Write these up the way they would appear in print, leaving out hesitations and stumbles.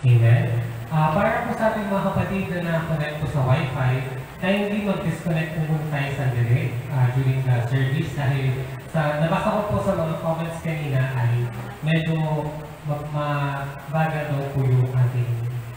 Amen. Para po sa ating mga kapatid na na-connect po sa Wi-Fi, tayo hindi mag-disconnect po muna tayo sandali during the service dahil nabasa ko po sa mga comments kanina ay medyo mabagal daw po yung ating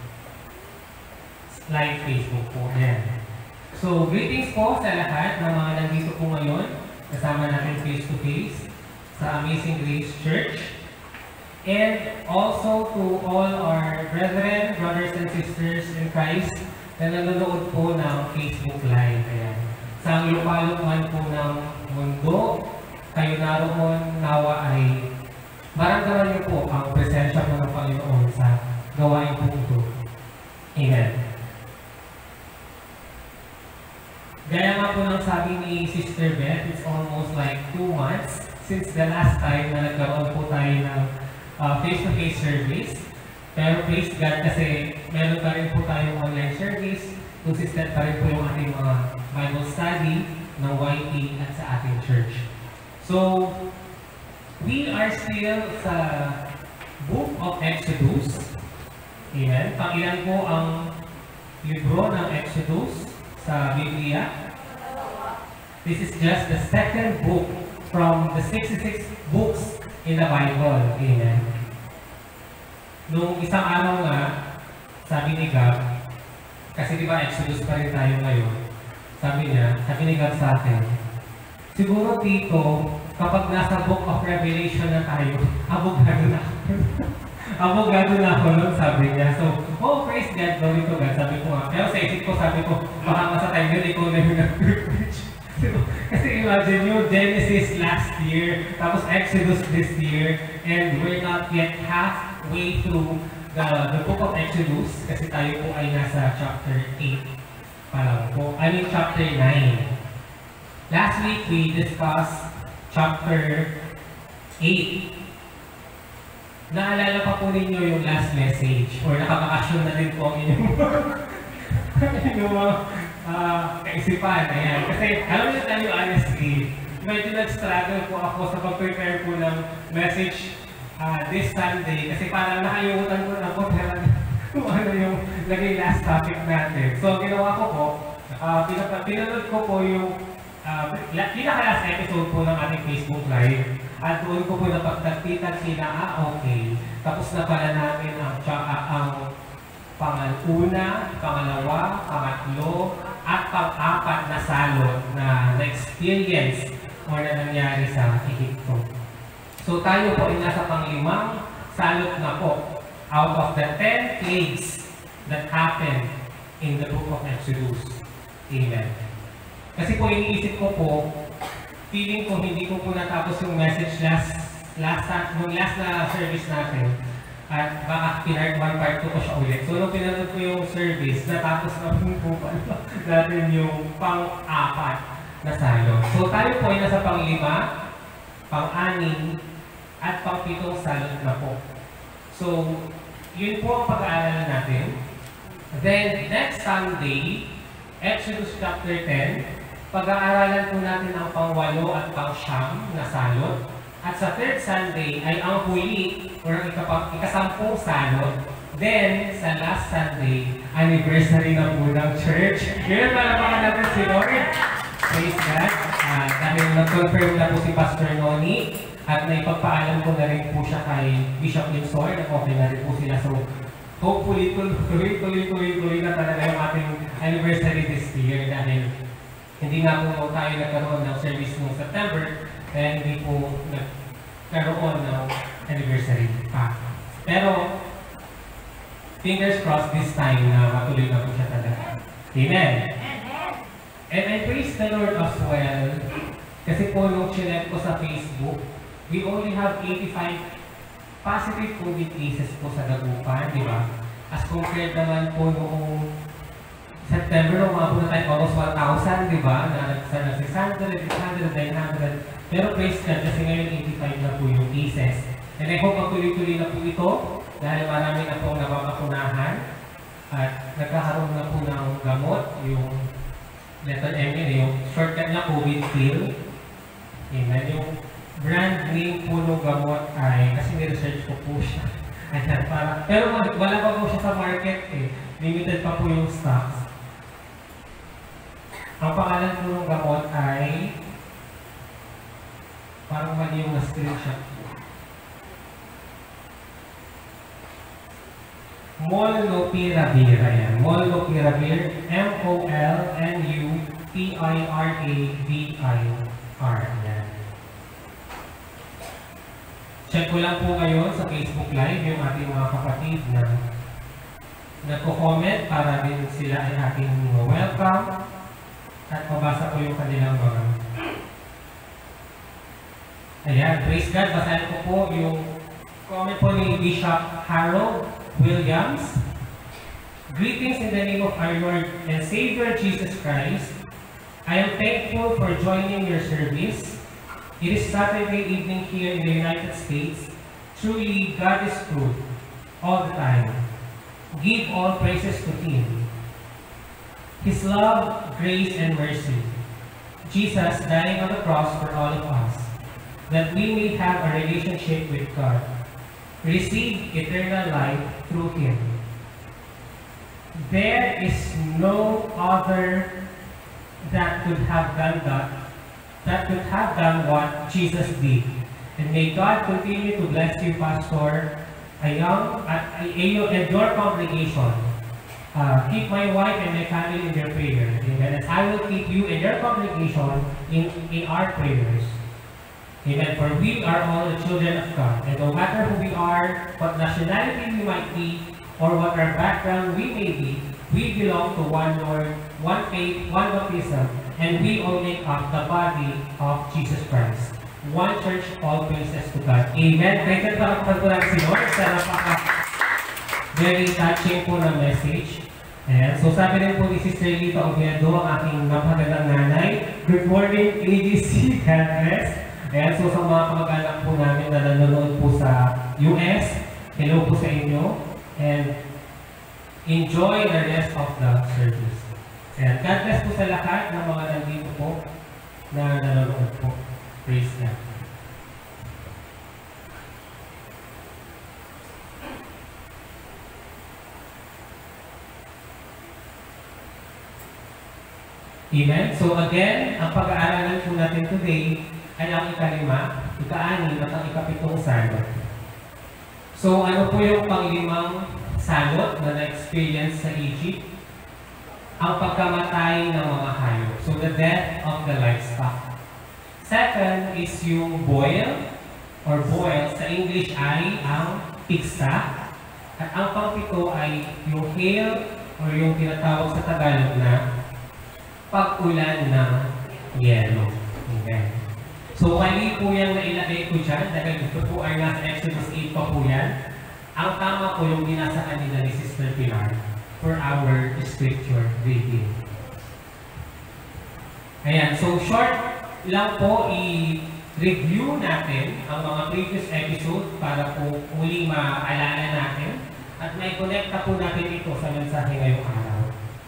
live Facebook po. Ayan. So, greetings po sa lahat ng mga nandito po ngayon. Kasama natin face-to-face sa Amazing Grace Church. And also to all our brethren, brothers and sisters in Christ na nanonood po ng Facebook Live. Ayan. Sa lupa-lupan po ng mundo, kayo naroon nawa ay maramdaman niyo po ang presensya po ng Panginoon sa gawain po ito. Amen. Gaya nga po ng sabi ni Sister Beth, it's almost like 2 months since the last time na nagkaroon po tayo ng face-to-face service. Pero praise God kasi meron pa rin po tayong online service. Consistent pa rin po yung ating mga Bible study ng YT at sa ating church. So, we are still sa Book of Exodus. Amen. Pangilan po ang libro ng Exodus sa Biblia. This is just the second book from the 66 books in the Bible. Amen. Nung isang araw nga, sabi ni Gab, kasi di ba Exodus pa rin tayo ngayon, sabi ni Gab sa akin, siguro Tito, kapag nasa Book of Revelation na tayo, abogado na ako. Abogado na ako nun, sabi niya. So, praise God, glory to God, sabi ko nga. Pero sa isip ko, sabi ko, baka masa time yun, ikaw na yung nag-preach. Kasi imagine nyo, Genesis last year, tapos Exodus this year, and we're not yet halfway through the book of Exodus, kasi tayo po ay nasa chapter 8 pa lang po. I mean, chapter 9. Last week, we discussed chapter 8. Naalala pa po ninyo yung last message, or nakabakasyon na rin po ang inyong mga kaisipan. Ayan. Kasi, alam niyo tayo honestly, medyo nag-struggle po ako sa pag-prepare po ng message this Sunday. Kasi parang nakayutan ko na po kung ano yung naging last topic natin. So, ginawa ko po, pinanood ko po yung pinaka-last episode po ng ating Facebook Live. At doon ko po napagtagpitan sila, okay. Tapos na pala namin ang pangalauna, pangalawa, pangatlo, at pang-apat na salot na na-experience o na nangyari sa Egypto. So tayo po ay nasa pang-limang salot na po out of the 10 plagues that happened in the book of Exodus. Amen. Kasi po iniisip ko po, feeling ko hindi ko po natapos yung message last na service natin. At baka pinart 1 part 2 ko siya ulit. So nung pinanood ko yung service, natapos na po natin yung pang-apat na salot. So tayo po ay nasa pang-5, pang-6, at pang-7 salot na po. So, yun po ang pag-aaralan natin. Then, next Sunday, Exodus chapter 10, pag-aaralan po natin ang pang-8 at pang-9 na salot. At sa third Sunday ay ang huli o ikasampung salot. Then, sa last Sunday, anniversary na po ng church. Ngayon, malabakan natin si Lord. Praise God. Dahil nag-confirm na po si Pastor Noni at naipagpaalam ko na rin po siya kay Bishop Linsor na okay na rin po sila. So, hopefully, tuloy na talaga yung ating anniversary this year dahil hindi nga po tayo nagkaroon ng service noong September kaya hindi po nagkaroon ng anniversary pa. Pero, fingers crossed this time na matuloy na po siya talaga. Amen! And I praise the Lord as well kasi po nung chinek ko sa Facebook, we only have 85 positive COVID cases po sa Dagupan, di ba? As compared naman po noong September, nung mga po na tayo almost 1,000, di ba? Na 600, 800, 900. Pero praise God kasi ngayon 85 na po yung cases. And I hope magtuloy-tuloy na po ito dahil marami na pong nababakunahan at nagkakaroon na po ng gamot, yung letter M yun, yung shortcut na COVID pill. Amen. Yung brand name po ng gamot ay, kasi ni-research ko po siya. Ayan, pero wala pa po siya sa market eh. Limited pa po yung stocks. Ang pangalan po ng gamot ay parang mali yung na-screenshot. Molnupiravir. Ayan. Molnupiravir. M-O-L-N-U-P-I-R-A-V-I-R. Ayan. Check ko lang po ngayon sa Facebook Live yung ating mga kapatid na nagko-comment para din sila ay ating welcome at mabasa ko yung kanilang mga. Ayan, praise God. Basahin ko po yung comment po ni Bishop Harold Williams. Greetings in the name of our Lord and Savior Jesus Christ. I am thankful for joining your service. It is Saturday evening here in the United States. Truly, God is good all the time. Give all praises to Him. His love, grace, and mercy. Jesus dying on the cross for all of us, that we may have a relationship with God. Receive eternal life through Him. There is no other that could have done what Jesus did. And may God continue to bless you, Pastor, and your congregation. Keep my wife and my family in your prayers. Amen. And I will keep you and your congregation in our prayers. Amen. For we are all the children of God. And no matter who we are, what nationality we might be, or what our background we may be, we belong to one Lord, one faith, one baptism, and we all make up the body of Jesus Christ. One church, all praises to God. Amen. Kaya palakpan po lang si Lord sa very touching po na message. Ayan. So sabi rin po ni Sister Lita Oviedo, ang aking napagandang nanay. Good morning, AGC. God bless. Ayan. So sa mga kamag-anak po namin na nanonood po sa US, hello po sa inyo. And enjoy the rest of the service. Ayan. God bless po sa lahat ng mga nandito po na nanonood po. Praise God. Amen. So again, ang pag-aaralan po natin today ay ang ikalima, ika-anim at ang ikapitong salot. So ano po yung panglimang salot na na-experience sa Egypt? Ang pagkamatay ng mga hayop. So the death of the livestock. Second is yung boil or boil. Sa English ay ang pigsa. At ang pangpito ay yung hail or yung tinatawag sa Tagalog na pag-ulan ng yelo. Okay. So mali po yung nailagay ko dyan dahil ito po ay nasa Exodus 8 pa po yan. Ang tama po yung binasa kanina ni Sister Pilar for our scripture reading. Ayan, so short lang po i-review natin ang mga previous episode para po muling maalala natin at may connecta po natin ito sa mensahe ngayong araw.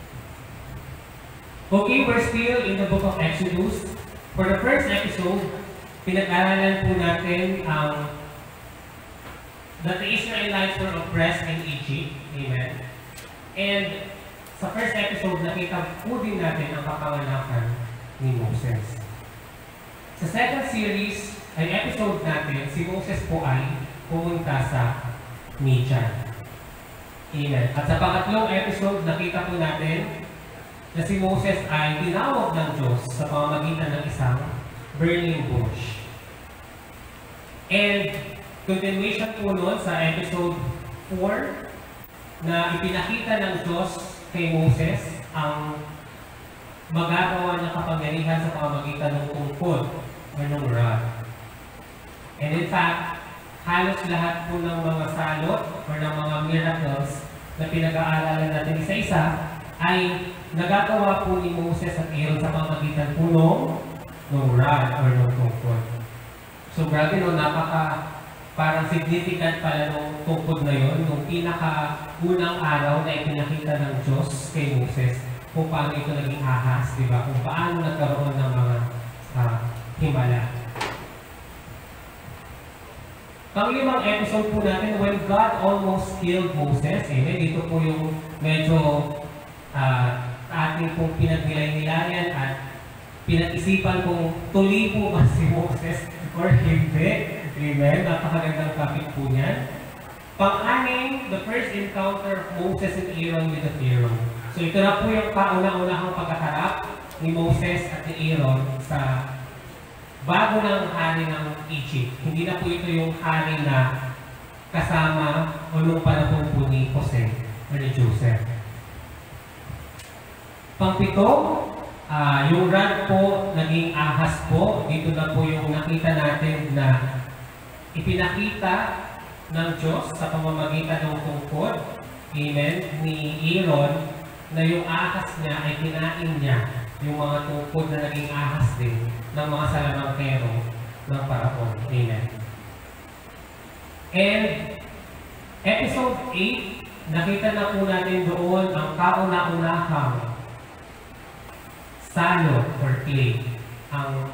Okay, we're still in the book of Exodus. For the first episode, pinag-aralan po natin that the Israelites were oppressed in Egypt. Amen. And sa first episode, nakita po din natin ang kapanganakan ni Moses. Sa second series ay episode natin, si Moses po ay pumunta sa Midian. Amen. At sa pangatlong episode, nakita po natin na si Moses ay tinawag ng Diyos sa pamamagitan ng isang burning bush. And continuation po nun sa episode 4 na ipinakita ng Diyos kay Moses ang magagawa ng kapangyarihan sa pamamagitan ng tungkod o ng rod. And in fact, halos lahat po ng mga salot o ng mga miracles na pinag-aaralan natin isa-isa ay nagagawa po ni Moses at Aaron sa pamamagitan po ng rod o ng tungkod. So grabe no, parang significant pala nung tungkod na yun, nung pinaka-unang araw na ipinakita ng Diyos kay Moses kung paano ito naging ahas, di ba? Kung paano nagkaroon ng mga himala. Panglimang episode po natin, when God almost killed Moses. Dito po yung medyo ating pong pinagnilayan at pinag-isipan kung tuloy po ba si Moses or hindi. Amen? Napakagandang topic po niyan. Pang-anim, the first encounter of Moses and Aaron with the Pharaoh. So ito na po yung kauna-unahang pagkaharap ni Moses at ni Aaron sa bago ng hari ng Egypt. Hindi na po ito yung hari na kasama o nung panahon po ni Jose o ni Joseph. Pang-pito, yung rod po, naging ahas po. Dito na po yung nakita natin na ipinakita ng Diyos sa pamamagitan ng tungkod, amen, ni Aaron, na yung ahas niya ay kinain niya yung mga tungkod na naging ahas din ng mga salamangkero ng Paraon. Amen. And episode 8, nakita na po natin doon ang kauna-unahang salot or clay, ang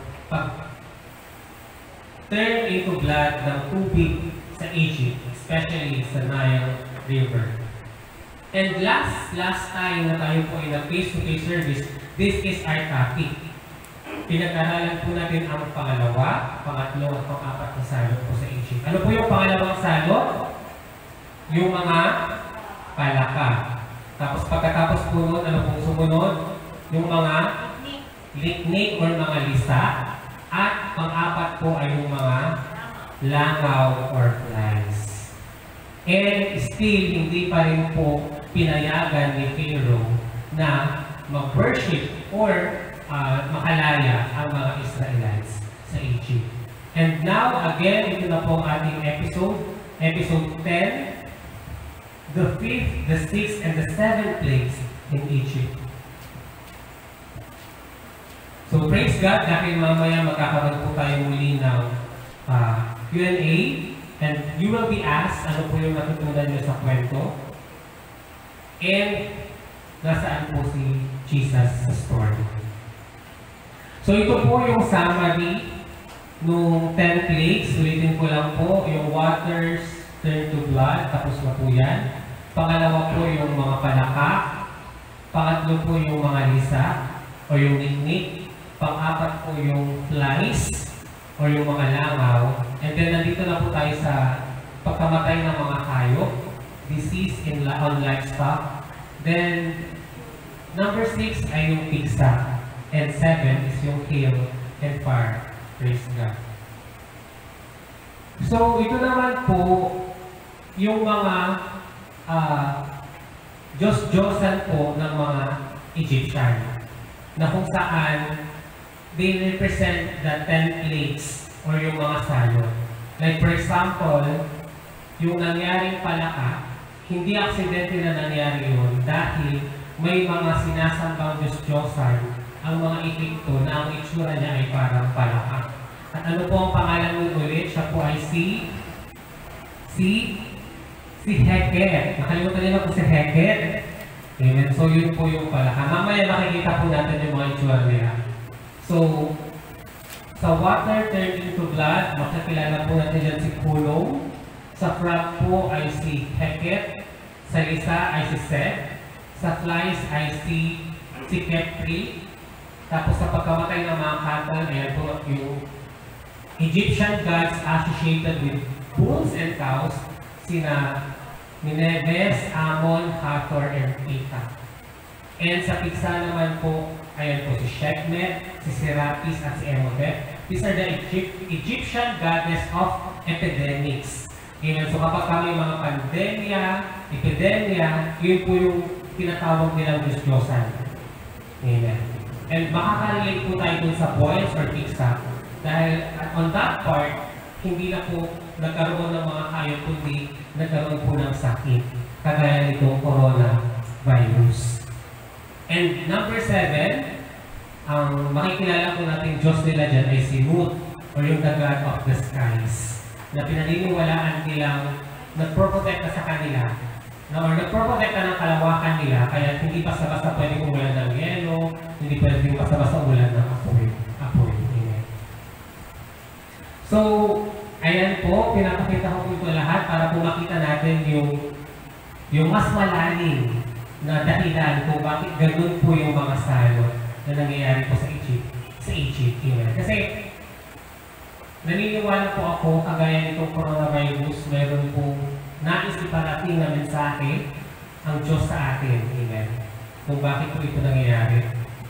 pag-turn into blood ng tubig sa Egypt, especially sa Nile River. And last time na tayo po in a face-to-face service, this is our topic. Pinag-aralan po natin ang pangalawa, pangatlo at pang-apat na salot po sa Egypt. Ano po yung pangalawang salot? Yung mga palaka. Tapos pagkatapos po nun, ano pong sumunod? Yung mga liknik or mga lisa. At pang-apat po ay yung mga langaw or flies. And still, hindi pa rin po pinayagan ni Pharaoh na mag-worship or makalaya ang mga Israelites sa Egypt. And now, again, ito na po ang ating episode 10, the 5th, the 6th, and the 7th plagues in Egypt. So, praise God, dahil mamaya magkakaroon po tayo muli ng Q&A, and you will be asked ano po yung natutunan nyo sa kwento, and nasaan po si Jesus sa story. So ito po yung summary nung 10 plagues. Ulitin ko lang po, yung waters turn to blood, tapos na po yan. Pangalawa po yung mga palaka. Pangatlo po yung mga lisa o yung niknik. Pang-apat po yung flies o yung mga langaw. And then nandito na po tayo sa pagkamatay ng mga hayop, disease on livestock. Then number 6 ay yung pigsa. And 7 is yung hail and fire. Praise God. So, ito naman po yung mga Diyos-Diyosan po ng mga Egyptian na kung saan they represent the 10 plagues or yung mga salot. Like for example, yung nangyaring palaka, hindi aksidente na nangyari yun dahil may mga sinasambang Diyos-Diyosan ang mga Egypto na ang itsura niya ay parang palaka. At ano po ang pangalan nun ulit? Siya po ay si Heket. Nakalimutan niyo na po si Heket. Amen. So yun po yung palaka. Mamaya makikita po natin yung mga itsura nila. So, sa water turned into blood, makakilala po natin dyan si Kulong. Sa frog po ay si Heket. Sa lisa ay si Seth. Sa flies ay si Kepri. Tapos sa pagkamatay ng mga cattle, ayan po yung Egyptian gods associated with bulls and cows, sina Nineveh, Ammon, Hathor, and Pithah. And sa pigsa naman po, ayan po si Sekhmet, si Serapis, at si Emotep. These are the Egyptian goddess of epidemics. Amen. So kapag kami mga pandemya, epidemya, yun po yung tinatawag nilang Diyos-Diyosan. Amen. And makaka-relate po tayo dun sa boils or pigsa. Dahil on that part, hindi na po nagkaroon ng mga hayop, kundi nagkaroon po ng sakit. Kagaya nitong coronavirus. And number 7, ang makikilala po natin Diyos nila dyan ay si Mut, or yung the God of the skies, na pinaniniwalaan nilang nagproprotekta sa kanila, or nagproprotekta ng kalawakan nila, kaya hindi basta-basta pwede umulan ng yelo, hindi pwede basta-basta umulan ng apoy. So, I Ayan po, pinapakita ko po ito lahat para po makita natin yung mas malalim na dahilan kung bakit ganun po yung mga salot na nangyayari po sa Egypt. Kasi naniniwala po ako, kagaya nitong coronavirus, meron po nais iparating na mensahe ang Diyos sa atin. Amen. Kung bakit po ito nangyayari.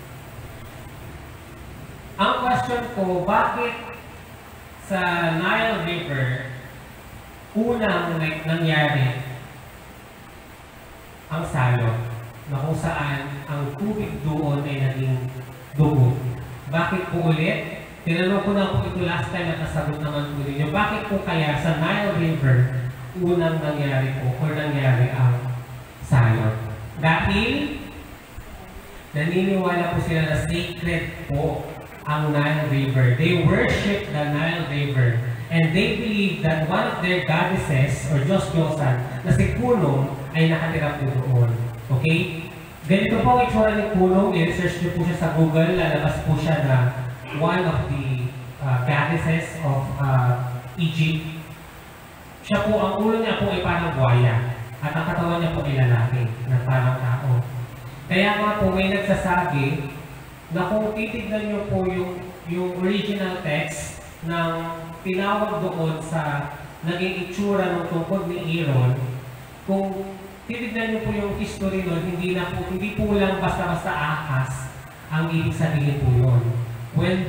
Ang question ko, bakit sa Nile River unang nangyari ang salot na kung saan ang tubig doon ay naging dugo? Bakit po ulit? Tinanong ko na po ito last time at nasagot naman po ninyo. Bakit po kaya sa Nile River unang nangyari po o nangyari ang salot? Dahil naniniwala po sila na sacred po ang Nile River. They worship the Nile River. And they believe that one of their goddesses or Diyos-Diyosan na si Kuno ay nakatira po doon. Okay? Ganito po ang itsura ni Kuno. I-research niyo po siya sa Google. Lalabas po siya na one of the goddesses of Egypt. Siya po, ang ulo niya po ay parang buhaya. At ang katawan niya po ay lalaki na parang tao. Kaya nga po may nagsasabi na kung titignan niyo po yung original text ng tinawag doon sa naging itsura ng tungkod ni Aaron, kung titignan niyo po yung history nun, hindi po lang basta-basta ahas ang ibig sabihin po yun. When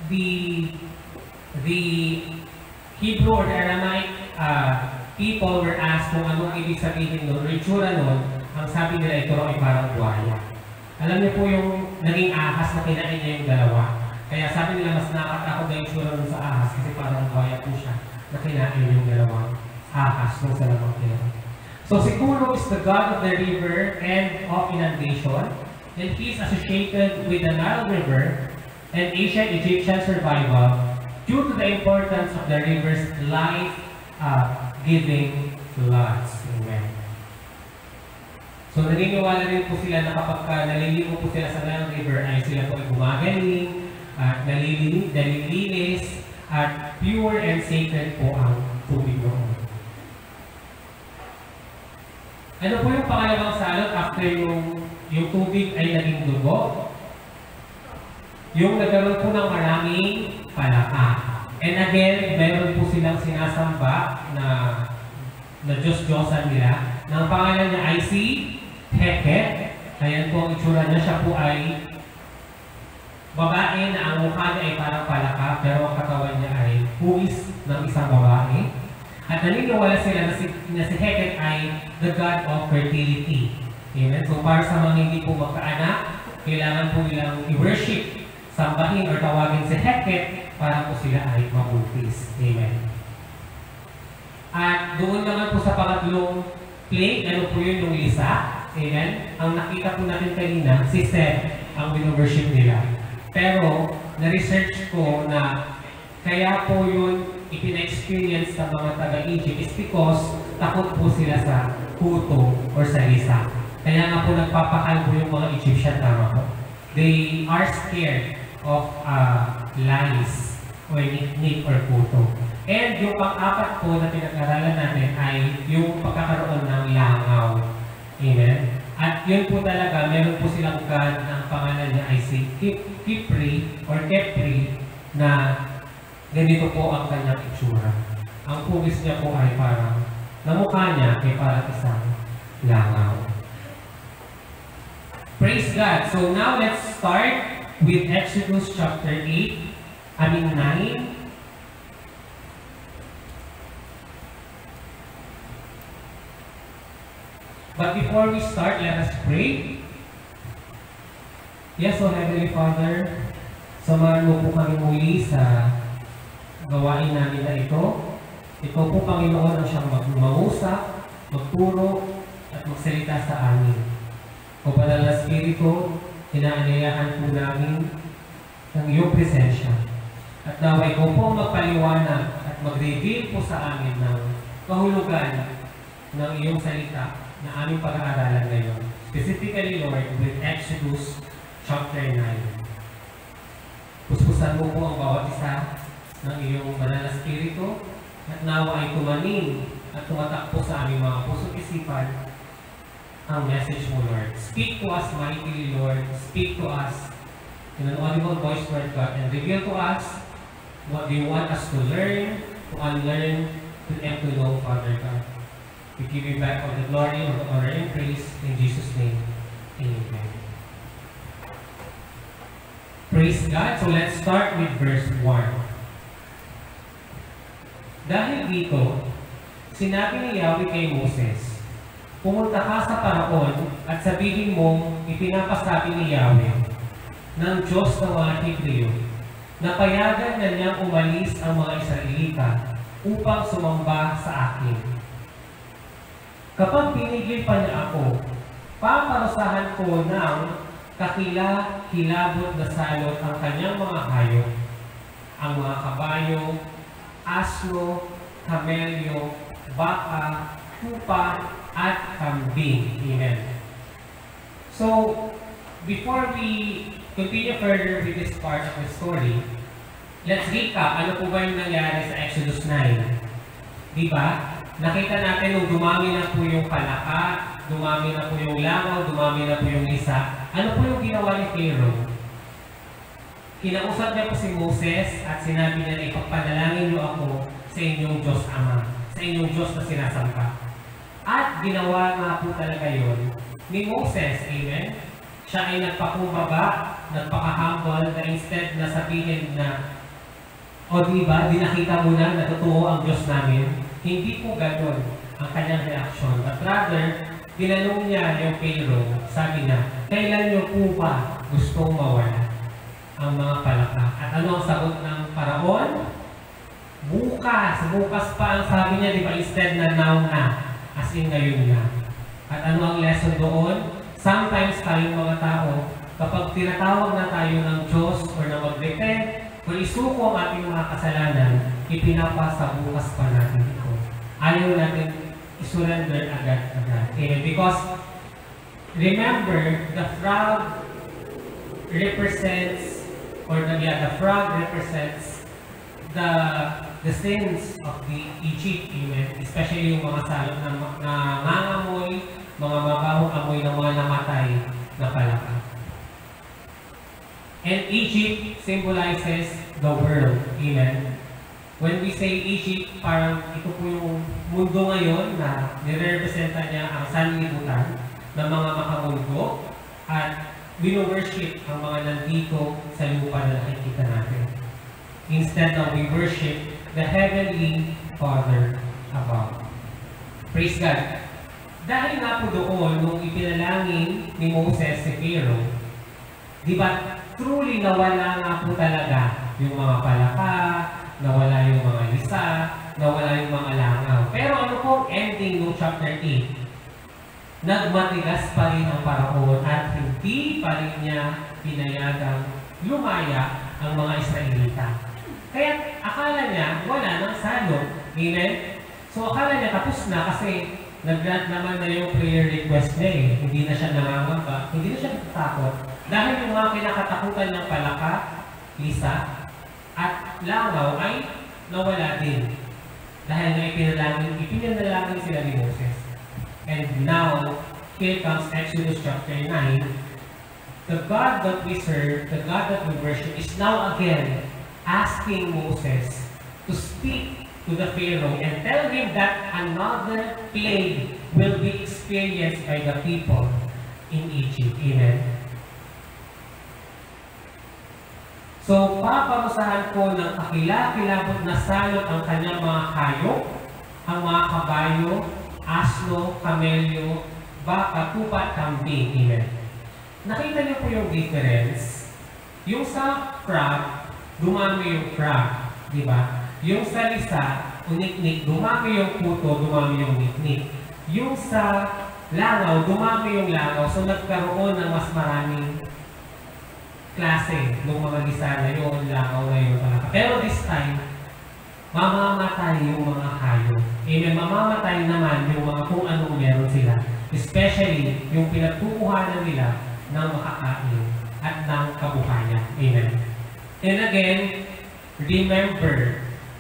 the Hebrew or the Aramaic people were asked kung anong ibig sabihin nun, or itsura nun, ang sabi nila ito ay parang buhaya. Alam niyo po yung naging ahas na kinain niya yung dalawa. Kaya sabi nila mas nakakatakot na yung itsura nun sa ahas kasi parang buhaya po siya na kinain yung dalawang ahas nung sa lamang kinain. So si Kuno is the god of the river and of inundation, and he is associated with the Nile River and ancient Egyptian survival due to the importance of the river's life-giving floods. Amen. So naniniwala rin po sila na kapag naliligo po sila sa Nile River ay sila po ay gumagaling, at nalilinis, at pure and sacred po ang tubig noon. Ano po yung pangalawang salot after yung tubig ay naging dugo? Yung nagkaroon po ng maraming palaka. And again, meron po silang sinasamba na Diyos-Diyosan nila. Ang pangalan niya ay si Heket. Ayan po ang itsura niya. Siya po ay babae na ang mukha niya ay parang palaka, pero ang katawan niya ay huwis ng isang babae. At naniniwala sila na si Heket ay the god of fertility. Amen? So para sa mga hindi po magkaanak, kailangan po nilang i-worship, sambahin or tawagin si Heket para po sila ay mabuntis. Amen. At doon naman po sa pangatlong plague, ano po yun, yung lisa. Amen. Ang nakita po natin kanina, si Seth ang bino-worship nila. Pero, na-research ko na kaya po yun ipina-experience sa mga taga-Egypt is because takot po sila sa kuto or sa lisa. Kaya nga po nagpapakal po yung mga Egyptian, tama po. They are scared of lice or niknik or kuto. And yung pang-apat po na pinag-aralan natin ay yung pagkakaroon ng langaw. Amen? At yun po talaga, meron po silang god na ang pangalan niya ay si Kipri or Kepri na ganito po ang kanyang itsura. Ang pugis niya po ay parang, na mukha niya ay parang isang langaw. Praise God! So now let's start with Exodus chapter 9. But before we start, let us pray. Yes, so Heavenly Father, samahan mo po kami muli sa gawain namin na ito. Ikaw po, Panginoon, ang siyang mag-uusap, magturo, at magsalita sa amin. O Banal na Espiritu, inaanyayahan po namin ng iyong presensya. At naway ikaw po magpaliwanag at mag-reveal po sa amin ng kahulugan ng iyong salita na aming pag-aaralan ngayon. Specifically, Lord, with Exodus chapter 9. Puspusan mo po ang bawat isa ng iyong Banal na Espiritu At nawa ay tumaning at tumatakbo sa aming mga puso't isipan ang message mo, Lord. Speak to us mightily, Lord. Speak to us in an audible voice, Lord God, and reveal to us what you want us to learn, to unlearn, and to know, Father God. We give you back all the glory, all the honor, and praise. In Jesus' name, amen. Praise God. So let's start with verse 1. Dahil dito, sinabi ni Yahweh kay Moses, pumunta ka sa Paraon at sabihin mo, ipinapasabi ni Yahweh ng Diyos ng mga Hebreo, na payagan na niyang umalis ang mga Israelita upang sumamba sa akin. Kapag pinigil pa niya ako, paparusahan ko ng kakilabot na salot ang kanyang mga hayop, ang mga kabayo, asno, kamelyo, baka, tupa, at kambing. Amen. So, before we continue further with this part of the story, let's recap. Ano po ba yung nangyari sa Exodus 9? Diba? Nakita natin nung dumami na po yung palaka, dumami na po yung langaw, dumami na po yung lisa. Ano po yung ginawa ni Pharaoh? Kinausap niya po si Moses at sinabi niya na ipagpadalangin niyo ako sa inyong Diyos Ama, sa inyong Diyos na sinasampa. At ginawa nga po talaga yun ni Moses, amen? Siya ay nagpakumbaba, nagpaka-humble na instead na sabihin na, o diba, dinakita mo na totoo ang Diyos namin. Hindi po gano'n ang kanyang reaksyon. But rather, dinanong niya yung Pharaoh, sabi na, kailan niyo po ba gustong mawala ang mga palaka? At ano ang sagot ng Paraon? Bukas! Bukas pa ang sabi niya, di ba? Instead na now na. As in ngayon na. At ano ang lesson doon? Sometimes tayong mga tao, kapag tinatawag na tayo ng Diyos or na mag-repent, kung isuko ang ating mga kasalanan, ipinapasa bukas pa natin ito. Ayaw natin isurrender agad-agad. Okay? Because, remember, the frog represents, the frog represents the sins of the Egypt, amen? Especially yung mga salot na nangangamoy, mga mabahong amoy ng mga namatay na palaka. And Egypt symbolizes the world, amen? When we say Egypt, parang ito po yung mundo ngayon na nirepresenta niya ang sanlibutan ng mga makamundo at wino-worship ang mga nandito sa lupa na nakikita natin. Instead of we worship the Heavenly Father above. Praise God. Dahil nga po doon, nung ipinalangin ni Moses si Pharaoh, di ba, truly nawala nga po talaga yung mga palaka, nawala yung mga lisa, nawala yung mga langaw. Pero ano pong ending ng chapter 8? Nagmatigas pa rin ang Paraon at hindi pa rin niya pinayagang lumaya ang mga Israelita. Kaya akala niya wala nang salot. Amen? So akala niya tapos na kasi nag-grant naman na yung prayer request niya eh. Hindi na siya nangangamba, hindi na siya natatakot. Dahil yung mga kinakatakutan ng palaka, lisa, at langaw ay nawala din. Dahil nga ipinanalangin sila ni Moses. And now, here comes Exodus chapter 9. The God that we serve, the God that we worship, is now again asking Moses to speak to the Pharaoh and tell him that another plague will be experienced by the people in Egypt. Amen. So, paparusahan ko ng kakilabot na salot ang kanyang mga hayop, ang mga kabayo, asno, kamelyo, baka, tupa, kambing. Amen. Nakita niyo po yung difference? Yung sa frog, dumami yung frog. Di ba? Yung sa lisa, unik-nik, dumami yung puto, dumami yung nik-nik. Yung sa langaw, dumami yung langaw. So, nagkaroon ng mas maraming klase ng mga lisa na yun, langaw na yun. Pero this time, mamamatay yung mga hayop. Amen. Mamamatay naman yung mga kung anong meron sila. Especially yung pinagkukuhanan nila ng makakain at ng kabuhayan. Amen. And again, remember,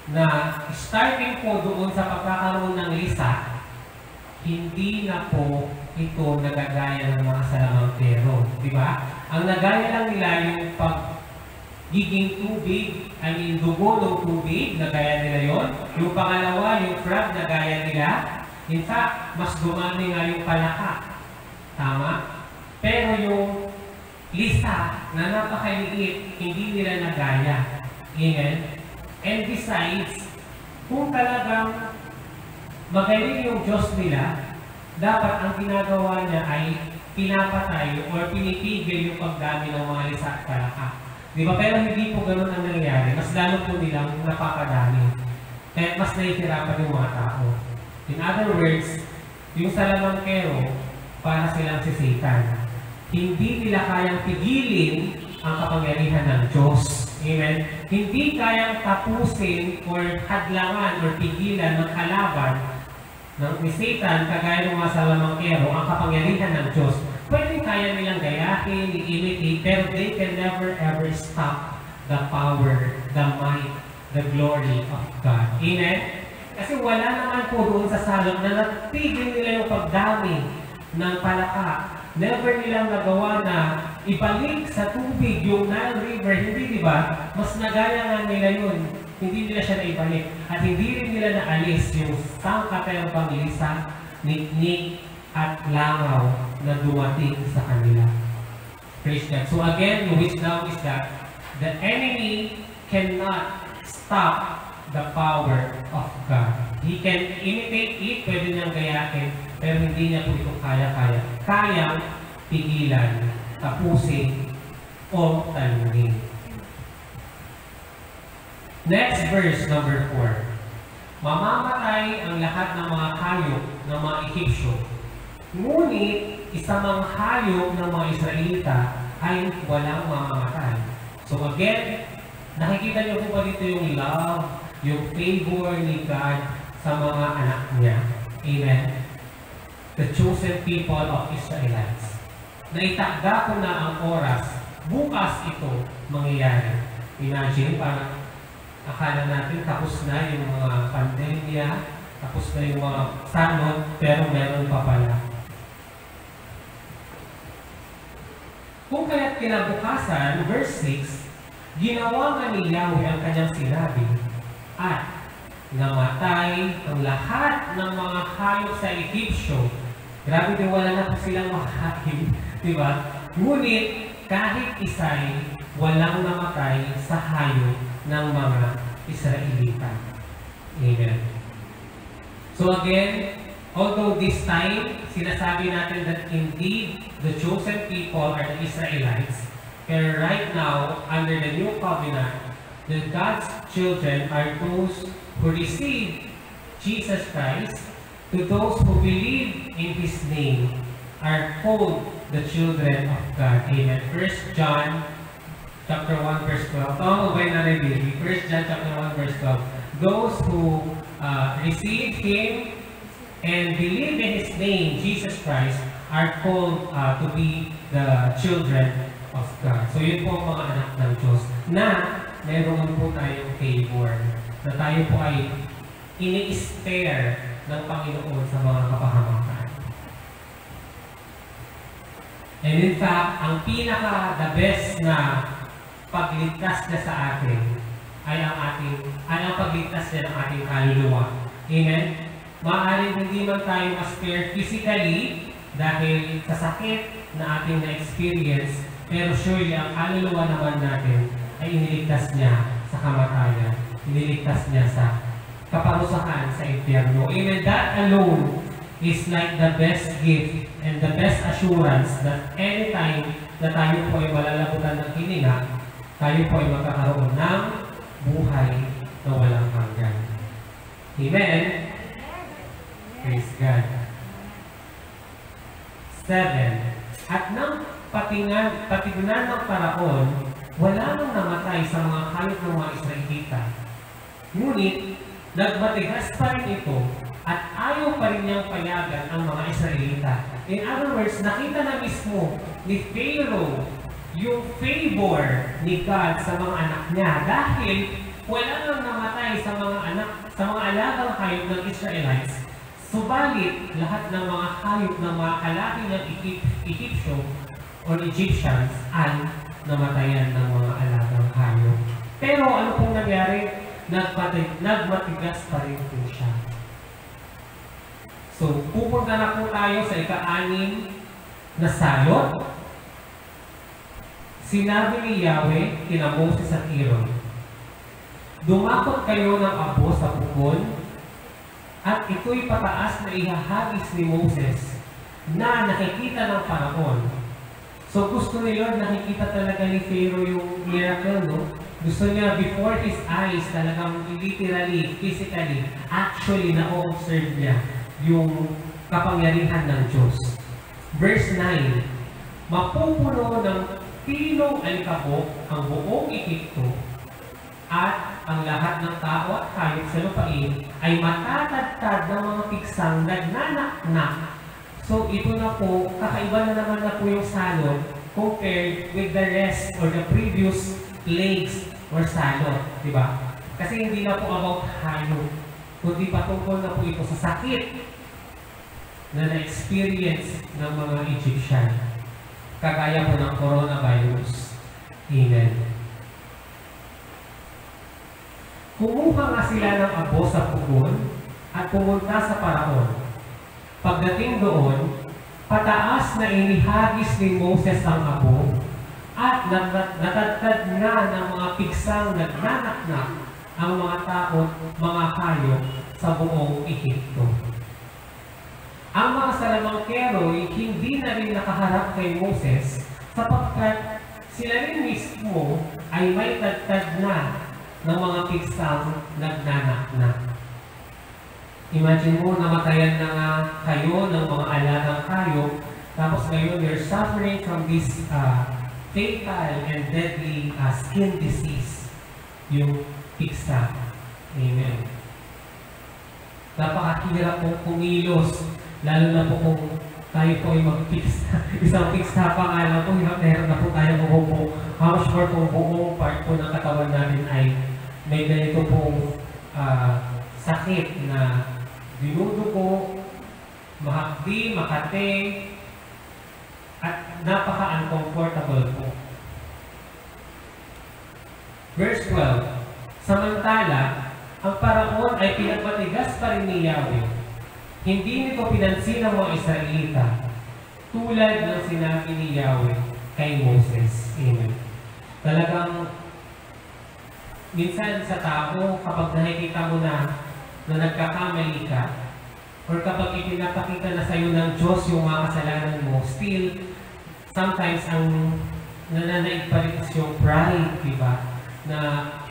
na starting po doon sa pagkakaroon ng lisa, hindi na po ito nagagaya ng mga salamangkero. Di ba? Ang nagaya lang nila yung pagiging tubig, dugo ng tubig, nagaya nila yon. Yung pangalawa, yung frog, nagaya nila. In fact, mas dumami nga yung palaka. Tama? Pero yung lisa na napakaliit, hindi nila nagaya. Amen? And besides, kung talagang magaling yung Diyos nila, dapat ang ginagawa niya ay pinapatay or pinipigil yung pagdami ng mga lisa at palaka. Di ba? Pero hindi po ganun ang nangyayari. Mas lalo po nilang napapadami. Kaya mas nahihirapan yung mga tao. In other words, yung salamangkero, para silang si Satan. Hindi nila kayang pigilin ang kapangyarihan ng Diyos. Amen? Hindi kayang tapusin or hadlangan or pigilan ng kalaban ni Satan, kagaya ng mga salamangkero, ang kapangyarihan ng Diyos. Pwede kaya nilang gayahin, i-imitate, pero they can never ever stop the power, the might, the glory of God. Amen? Kasi wala naman po doon sa salot na natigil nila yung pagdami ng palaka. Never nilang nagawa na ibalik sa tubig yung Nile River. Hindi, di ba? Mas nagaya nga nila yun. Hindi nila siya naibalik. At hindi rin nila naalis yung sangkatayang panglisa, niknik, at langaw na dumating sa kanila. Praise God. So again, yung wisdom is that the enemy cannot stop the power of God. He can imitate it, pwede niyang gayahin, pero hindi niya po ito kaya-kaya. Kayang pigilan, tapusin, o talungin. Next verse, number 4. Mamamatay ang lahat ng mga hayop ng mga Egyptyo. Ngunit, isa mang hayop ng mga Israelita ay walang mamamatay. So again, nakikita niyo po ba dito yung love, yung favor ni God sa mga anak niya? Amen? The chosen people of Israelites. Naitakda ko na ang oras, bukas ito mangyayari. Imagine, parang akala natin tapos na yung mga pandemya, tapos na yung mga sanod, pero meron pa pala. Kung kaya't kinabukasan, verse 6, ginawa nga ni Yahweh ang kanyang sinabi, at namatay ang lahat ng mga hayop sa Egyptyo. Grabe din, wala na po silang makakain. Diba? Ngunit, kahit isa'y walang namatay sa hayop ng mga Israelita. Amen. So again, although this time, sinasabi natin that indeed, the chosen people are the Israelites, pero right now, under the new covenant, the God's children are those who receive Jesus Christ. To those who believe in His name are called the children of God. Amen. 1 John chapter 1 verse 12. Oh, by na rin. 1 John chapter 1 verse 12. Those who receive Him and believe in His name, Jesus Christ, are called to be the children of God. So yun po ang mga anak ng Diyos na meron po tayong favor, na tayo po ay ini-spare ng Panginoon sa mga kapahamakan. And in fact, ang pinaka-the best na pagligtas niya sa atin ay ang pagligtas niya ng ating kaluluwa. Amen? Maaaring hindi man tayo ma-spare physically dahil sa sakit na ating na-experience, pero surely ang kaluluwa naman natin ay iniligtas niya sa kamatayan. Iniligtas niya sa kaparusahan sa impyerno. Amen. That alone is like the best gift and the best assurance that anytime na tayo po ay malalabutan ng hininga, tayo po ay magkakaroon ng buhay na walang hanggan. Amen. Praise God. 7. At nang patignan ng Paraon, wala nang namatay sa mga hayop ng mga Israelita. Ngunit, nagmatigas pa rin ito at ayaw pa rin niyang payagan ang mga Israelita. In other words, nakita na mismo ni Pharaoh yung favor ni God sa mga anak niya dahil wala nang namatay sa mga anak, sa mga alagang hayop ng Israelites, subalit lahat ng mga hayop ng mga kalaki ng Egyptio o Egyptians ay namatayan ng mga alagang hayop. Pero ano pong nangyari? Nagmatigas pa rin po siya. So, pupunta na po tayo sa ika-6 na salot. Sinabi ni Yahweh kina Moses at Aaron, dumakot kayo ng abo sa pugon, at ito'y pataas na ihahagis ni Moses na nakikita ng Paraon. So gusto ni Lord, nakikita talaga ni Pharaoh yung miracle, no? Gusto niya before his eyes, talagang literally, physically, actually na-observe niya yung kapangyarihan ng Diyos. Verse 9, mapupuno ng pilong alikabok ang buong Egypto, at ang lahat ng tao at hayop sa lupain ay matatagtad ng mga piksang nagnanaknak. So ito na po, kakaiba na naman na po yung salot compared with the rest or the previous plagues or salot, di ba? Kasi hindi na po about hayop, kundi patungkol na po ito sa sakit na na-experience ng mga Egyptian, kagaya po ng coronavirus. Amen. Kumuha nga sila ng abo sa pugon at pumunta sa Paraon. Pagdating doon, pataas na inihagis ni Moses ang abo at natatad nga ng mga piksang nagnanaknak ang mga tao, mga hayop sa buong Ehipto. Ang mga salamangkero ay hindi na rin nakaharap kay Moses sapagkat sila rin mismo ay may tagtad na ng mga piksang nagnanaknak. Imagine mo, namatayan na nga kayo ng mga alagang hayop, tapos ngayon you're suffering from this fatal and deadly skin disease, yung piksa. Amen. Napakahirap pong kumilos, lalo na po kung tayo po ay mag-piksa. Isang piksa pa nga lang po, hirap na po tayo umupo. How much more kung buong part po ng katawan natin ay may ganito pong sakit na dinudugo, mahakdi, makate, at napaka-uncomfortable po. Verse 12, samantala, ang Paraon ay pinagmatigas pa rin ni Yahweh. Hindi nito pinansin ang mga Israelita, tulad ng sinabi ni Yahweh kay Moses. Amen. Talagang, minsan sa tao, kapag nakikita mo na nagkakamali ka, or kapag ipinapakita na sa'yo ng Diyos yung mga kasalanan mo, still, sometimes ang nananaig pa rin yung pride, diba? Na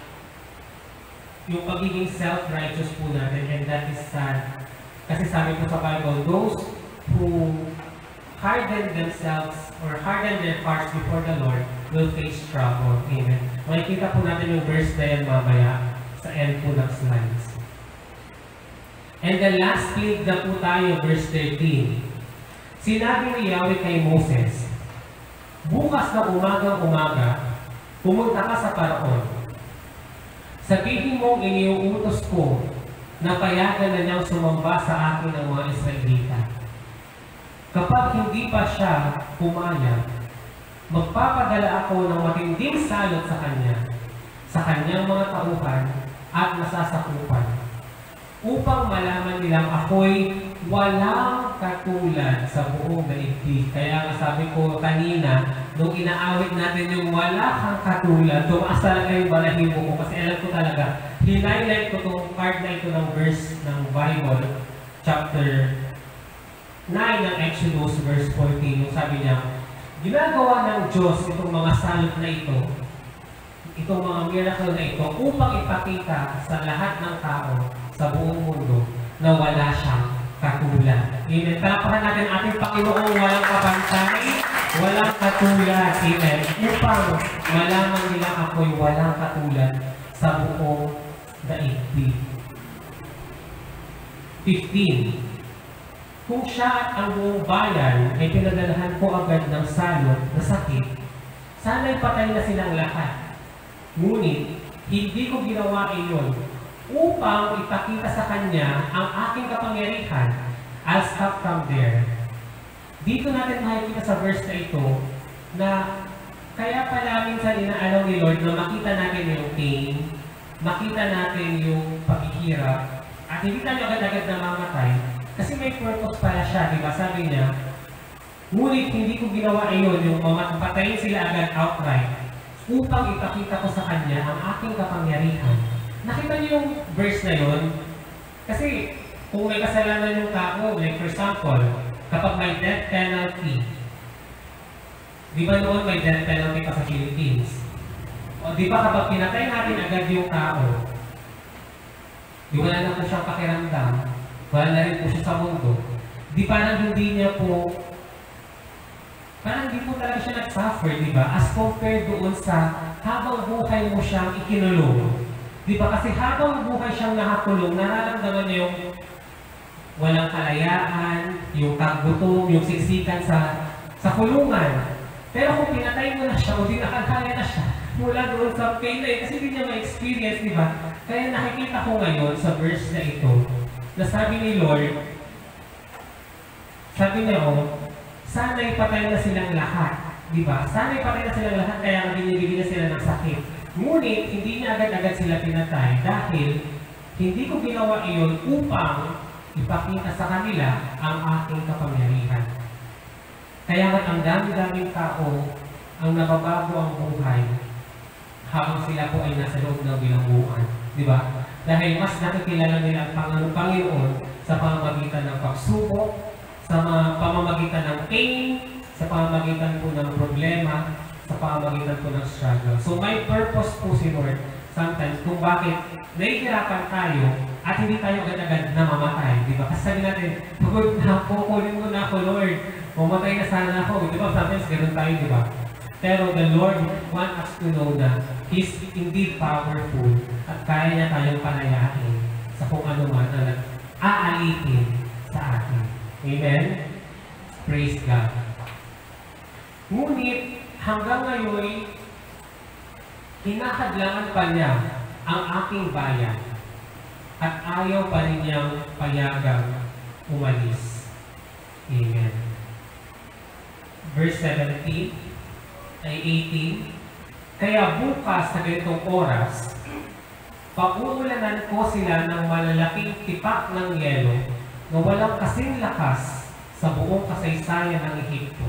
yung pagiging self-righteous po natin, and that is sad. Kasi sabi po sa Bible, those who harden themselves or harden their hearts before the Lord will face trouble. Amen. Makikita po natin yung verse na yan mamaya sa end po ng slides. And the last plague na po tayo, verse 13. Sinabi ni Yahweh kay Moses, bukas na umagang-umaga, pumunta ka sa Paraon. Sabihin mong iniuutos ko na payagan na niyang sumamba sa akin ng mga Israelita. Kapag hindi pa siya pumayag, magpapadala ako ng matinding salot sa kanyang mga tauhan at masasakupan, upang malaman nilang ako'y walang katulad sa buong daigdig. Kaya nga sabi ko kanina, nung inaawit natin yung wala kang katulad, tumaas talaga yung balahibo ko kasi alam ko talaga, hinighlight ko itong part na ito ng verse ng Bible, chapter 9 ng Exodus, verse 14, yung sabi niya, ginagawa ng Diyos itong mga salot na ito, itong mga miracle na ito, upang ipakita sa lahat ng tao sa buong mundo na wala siyang katulad. Amen. Palapakan natin ating Panginoong walang kapantay, walang katulad. Amen. Upang malaman nila ako'y walang katulad sa buong daigdig. 15. Kung siya at ang buong bayan ay pinadalahan ko agad ng salot na sakit, sana'y patay na silang lahat. Ngunit, hindi ko ginawa iyon upang ipakita sa kanya ang aking kapangyarihan. I'll stop from there. Dito natin makikita sa verse na ito na kaya pala minsan inaalaw ni Lord na makita natin yung pain, makita natin yung paghihirap, at hindi tayo agad-agad namamatay kasi may purpose pala siya, di ba? Sabi niya, ngunit hindi ko ginawa iyon, yung patayin sila agad outright, upang ipakita ko sa kanya ang aking kapangyarihan. Nakita niyo yung verse na yun? Kasi kung may kasalanan yung tao, like for example, kapag may death penalty, di ba noon may death penalty pa sa Philippines? O di ba kapag pinatay natin agad yung tao, di wala na po siyang pakiramdam, wala na rin po siya sa mundo, di parang hindi niya po, parang hindi po talaga siya nag-suffer, di ba? As compared doon sa habang buhay mo siyang ikinulong. Di ba? Kasi habang buhay siyang nakakulong, nararamdaman niya yung walang kalayaan, yung taggutom, yung siksikan sa kulungan. Pero kung pinatay mo na siya o di nakakaya na siya, mula doon sa pain na kasi hindi niya ma-experience, di ba? Kaya nakikita ko ngayon sa verse na ito, na sabi ni Lord, sabi niya, sana ipatay na silang lahat, di ba? Sana ipatay na silang lahat, kaya binibigyan na sila ng sakit. Ngunit, hindi niya agad-agad sila pinatay dahil hindi ko ginawa iyon upang ipakita sa kanila ang aking kapangyarihan. Kaya ang dami-daming tao ang nababago ang buhay habang sila po ay nasa loob ng bilangguan. Di ba? Dahil mas nakikilala nila ang Panginoon sa pamamagitan ng pagsubok, sa pamamagitan ng pain, sa pamamagitan po ng problema, sa pamamagitan po ng struggle. So may purpose po si Lord sometimes kung bakit nahihirapan tayo at hindi tayo agad-agad namamatay. Di ba? Kasi sabi natin, pagod na po, kunin mo na ako, Lord. Mamatay na sana ako. Di ba? Sometimes ganun tayo, di ba? Pero the Lord wants us to know na He's indeed powerful at kaya niya tayong palayain sa kung ano man na aalitin sa atin. Amen? Praise God. Ngunit, hanggang ngayon, hinahadlangan pa niya ang aking bayan at ayaw pa rin niyang payagang umalis. Amen. Verse 17 ay 18, kaya bukas sa ganitong oras, pag-uulanan ko sila ng malalaking tipak ng yelo na walang kasing lakas sa buong kasaysayan ng Ehipto.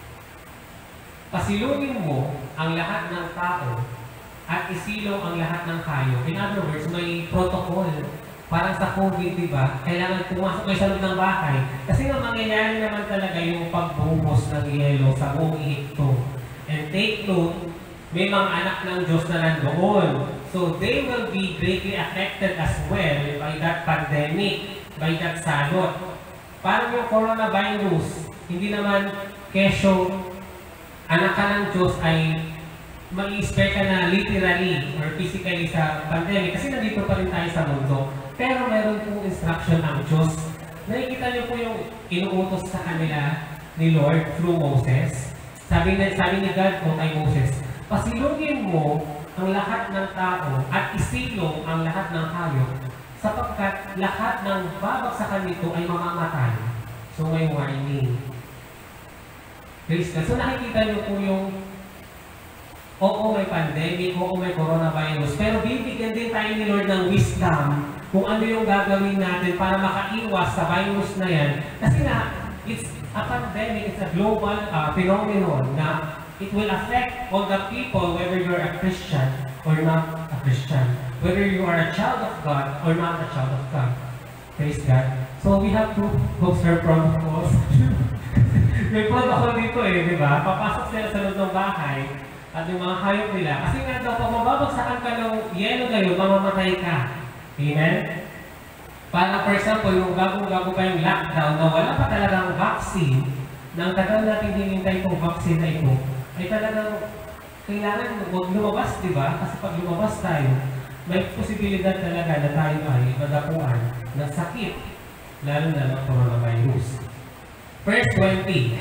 Pasilungin mo ang lahat ng tao at isilong ang lahat ng hayop. In other words, may protocol. Parang sa COVID, di ba? Kailangan pumasok kayo sa loob ng bahay. Kasi nga mangyayari naman talaga yung pagbuhos ng yelo sa buong Ehipto. And take note, may mga anak ng Diyos na nandoon. So they will be greatly affected as well by that pandemic, by that salot. Parang yung coronavirus, hindi naman kesyo anak ka ng Diyos ay mag-i-expect ka na literally or physically sa pandemic kasi nandito pa rin tayo sa mundo. Pero meron pong instruction ang Diyos. Nakikita niyo po yung inuutos sa kanila ni Lord through Moses. Sabi ni God po kay Moses, pasilungin mo ang lahat ng tao at isilong ang lahat ng hayop sapagkat lahat ng babagsakan nito ay mamamatay. So may warning. Praise God. So nakikita niyo po yung oo may pandemic, oo may coronavirus, pero bibigyan din tayo ni Lord ng wisdom kung ano yung gagawin natin para makaiwas sa virus na yan. Kasi nga, it's a pandemic, it's a global phenomenon na it will affect all the people whether you're a Christian or not a Christian. Whether you are a child of God or not a child of God. Praise God. So we have to observe protocols. May protocol dito di ba? Papasok sila sa loob ng bahay at yung mga hayop nila. Kasi nga daw, pag mababagsakan ka ng yelo ngayon, mamamatay ka. Amen? Para for example, yung bagong-bago pa yung lockdown na wala pa talagang vaccine, nang tagal natin hinintay itong vaccine na ito, ay talagang kailangan huwag lumabas, di ba? Kasi pag lumabas tayo, may posibilidad talaga na tayo ay madapuan ng sakit, lalo na ng coronavirus. Verse 20,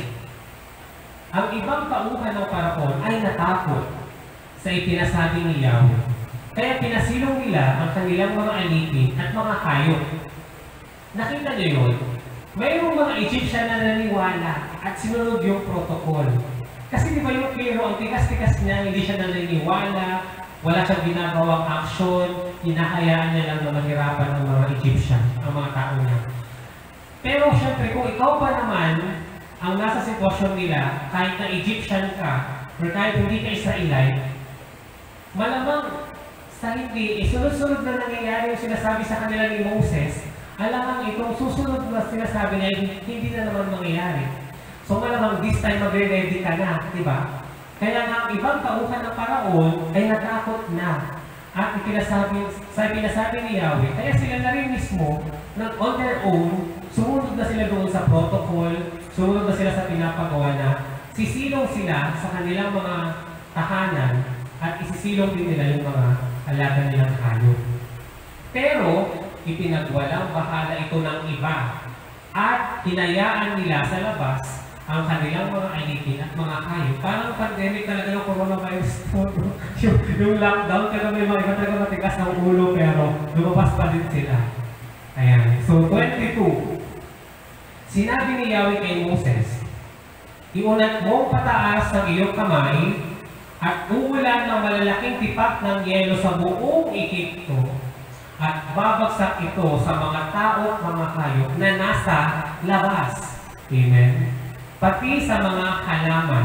ang ibang tauhan ng Paraon ay natakot sa ipinasabi ni Yahweh Kaya pinasilong nila ang kanilang mga alipin at mga hayop. Nakita niyo yun? Mayroong mga Egyptian na naniwala at sinunod yung protocol. Kasi di ba yung Pharaoh, ang tikas-tikas niya, hindi siya naniniwala, wala siyang ginagawang action, hinahayaan niya lang na mahirapan ang mga Egyptian, ang mga tao niya. Pero syempre, kung ikaw pa naman ang nasa sitwasyon nila, kahit na Egyptian ka, or kahit hindi ka Israelite, malamang sa hindi, sunod-sunod na nangyayari yung sinasabi sa kanila ni Moses, alamang itong susunod na sinasabi niya, hindi na naman mangyayari. So malamang this time magre-ready ka na, di ba? Kaya nga ang ibang tauhan ng Paraon ay natakot na. At pinasabi ni Yahweh, kaya sila na rin mismo, on their own, sumunod na sila doon sa protocol, sumunod na sila sa pinapagawa na, sisilong sila sa kanilang mga tahanan at isisilong din nila yung mga alaga nilang hayop. Pero, ipinagwalang bahala ito ng iba at hinayaan nila sa labas ang kanilang mga alipin at mga hayop. Parang pandemic talaga ng coronavirus. yung lockdown, pero may mga iba talaga matigas ng ulo pero lumabas pa din sila. Ayan. So, 22. Sinabi ni Yahweh kay Moses, iunat mo pataas ang iyong kamay at uulan ng malalaking tipak ng yelo sa buong Ehipto at babagsak ito sa mga tao at mga hayop na nasa labas. Amen. Pati sa mga halaman.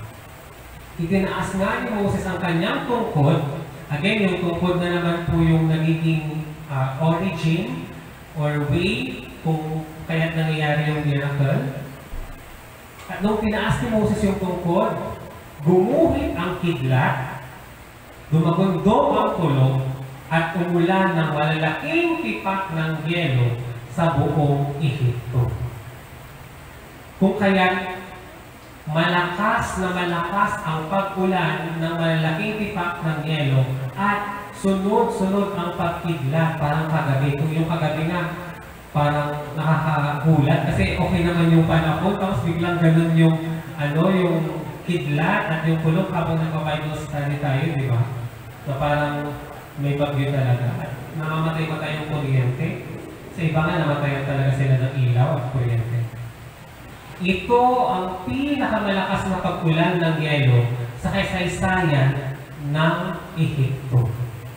Itinaas nga ni Moses ang kanyang tungkod. Again, yung tungkod na naman po yung nagiging origin or way kung kaya't nangyayari yung miracle. At nung tinaas ni Moses yung tungkod, gumuhit ang kidlat, dumagundong ang kulog, at umulan ng malalaking tipak ng yelo sa buong Ehipto. Kung kaya malakas ang pag-ulan ng malalaking tipak ng yelo at sunod-sunod ang pagkidlat parang kagabi. Kung yung kagabi nga parang nakakagulat kasi okay naman yung panahon tapos biglang ganun yung yung kidlat at yung kulog habang nagpa-Bible study tayo, di ba? Na parang may bagyo talaga. At namamatay yung kuryente. Sa iba nga namatayan talaga sila ng ilaw at kuryente. Ito ang pinakamalakas na pag-ulan ng yelo sa kasaysayan ng Ehipto.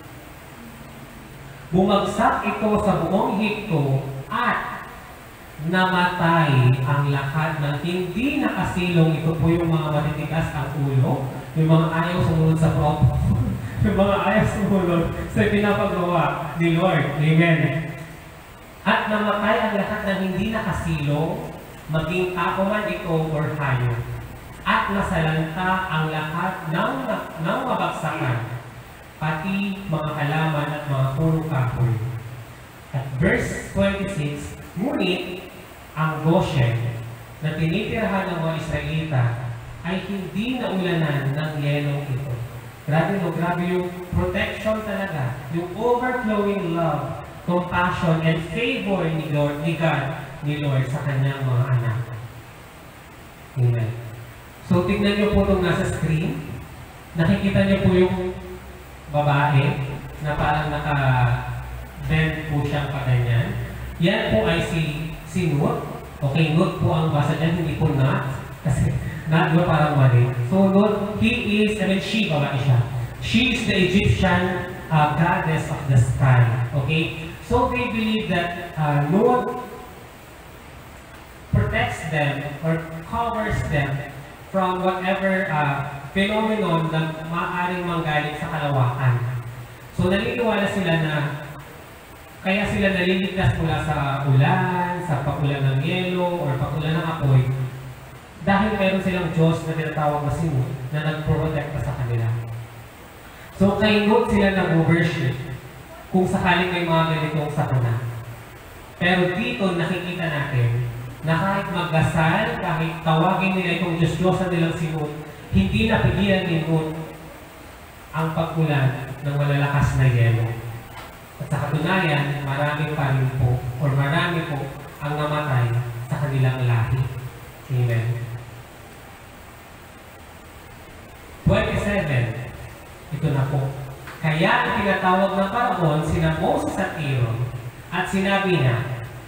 Bumagsak ito sa buong Ehipto at namatay ang lahat ng hindi nakasilong. Ito po yung mga matitigas ang ulo, yung mga ayaw sumunod sa protocol, yung mga ayaw sumunod sa pinapagawa ni Lord. Amen. At namatay ang lahat ng hindi nakasilong, maging tao man ito or hayop. At nasalanta ang lahat ng mabagsakan, pati mga halaman at mga puro kahoy. At verse 26, ngunit ang Goshen na tinitirahan ng mga Israelita ay hindi naulanan ng yelong ito. Grabe yung protection talaga, yung overflowing love, compassion, and favor ni God sa kanyang mga anak. Amen. So, tignan niyo po itong nasa screen. Nakikita niyo po yung babae na parang naka-bend po siyang paganyan. Yan po ay si Nut. Okay, Nut po ang basa dyan, hindi po Nut. Kasi Nut po parang mali. So, Nut, she, babae siya. She is the Egyptian goddess of the sky. Okay? So, they believe that Nut protects them or covers them from whatever phenomenon na maaaring manggaling sa kalawakan. So naniniwala sila na kaya sila naliligtas mula sa ulan, sa pag-ulan ng yelo, or pag-ulan ng apoy dahil meron silang Diyos na tinatawag na si Nut na nagprotekta sa kanila. So kay Nut sila nag-worship kung sakaling may mga ganitong sakuna. Pero dito nakikita natin na kahit magdasal, kahit tawagin nila itong Diyos-Diyosan nilang si Nut, hindi napigilan ni Nut ang pag-ulan ng malalakas na yelo. At sa katunayan, marami pa rin po, or marami po ang namatay sa kanilang lahi. Amen. 27. Ito na po. Kay Kaya pinatawag ng Paraon sina Moses at Aaron at sinabi niya,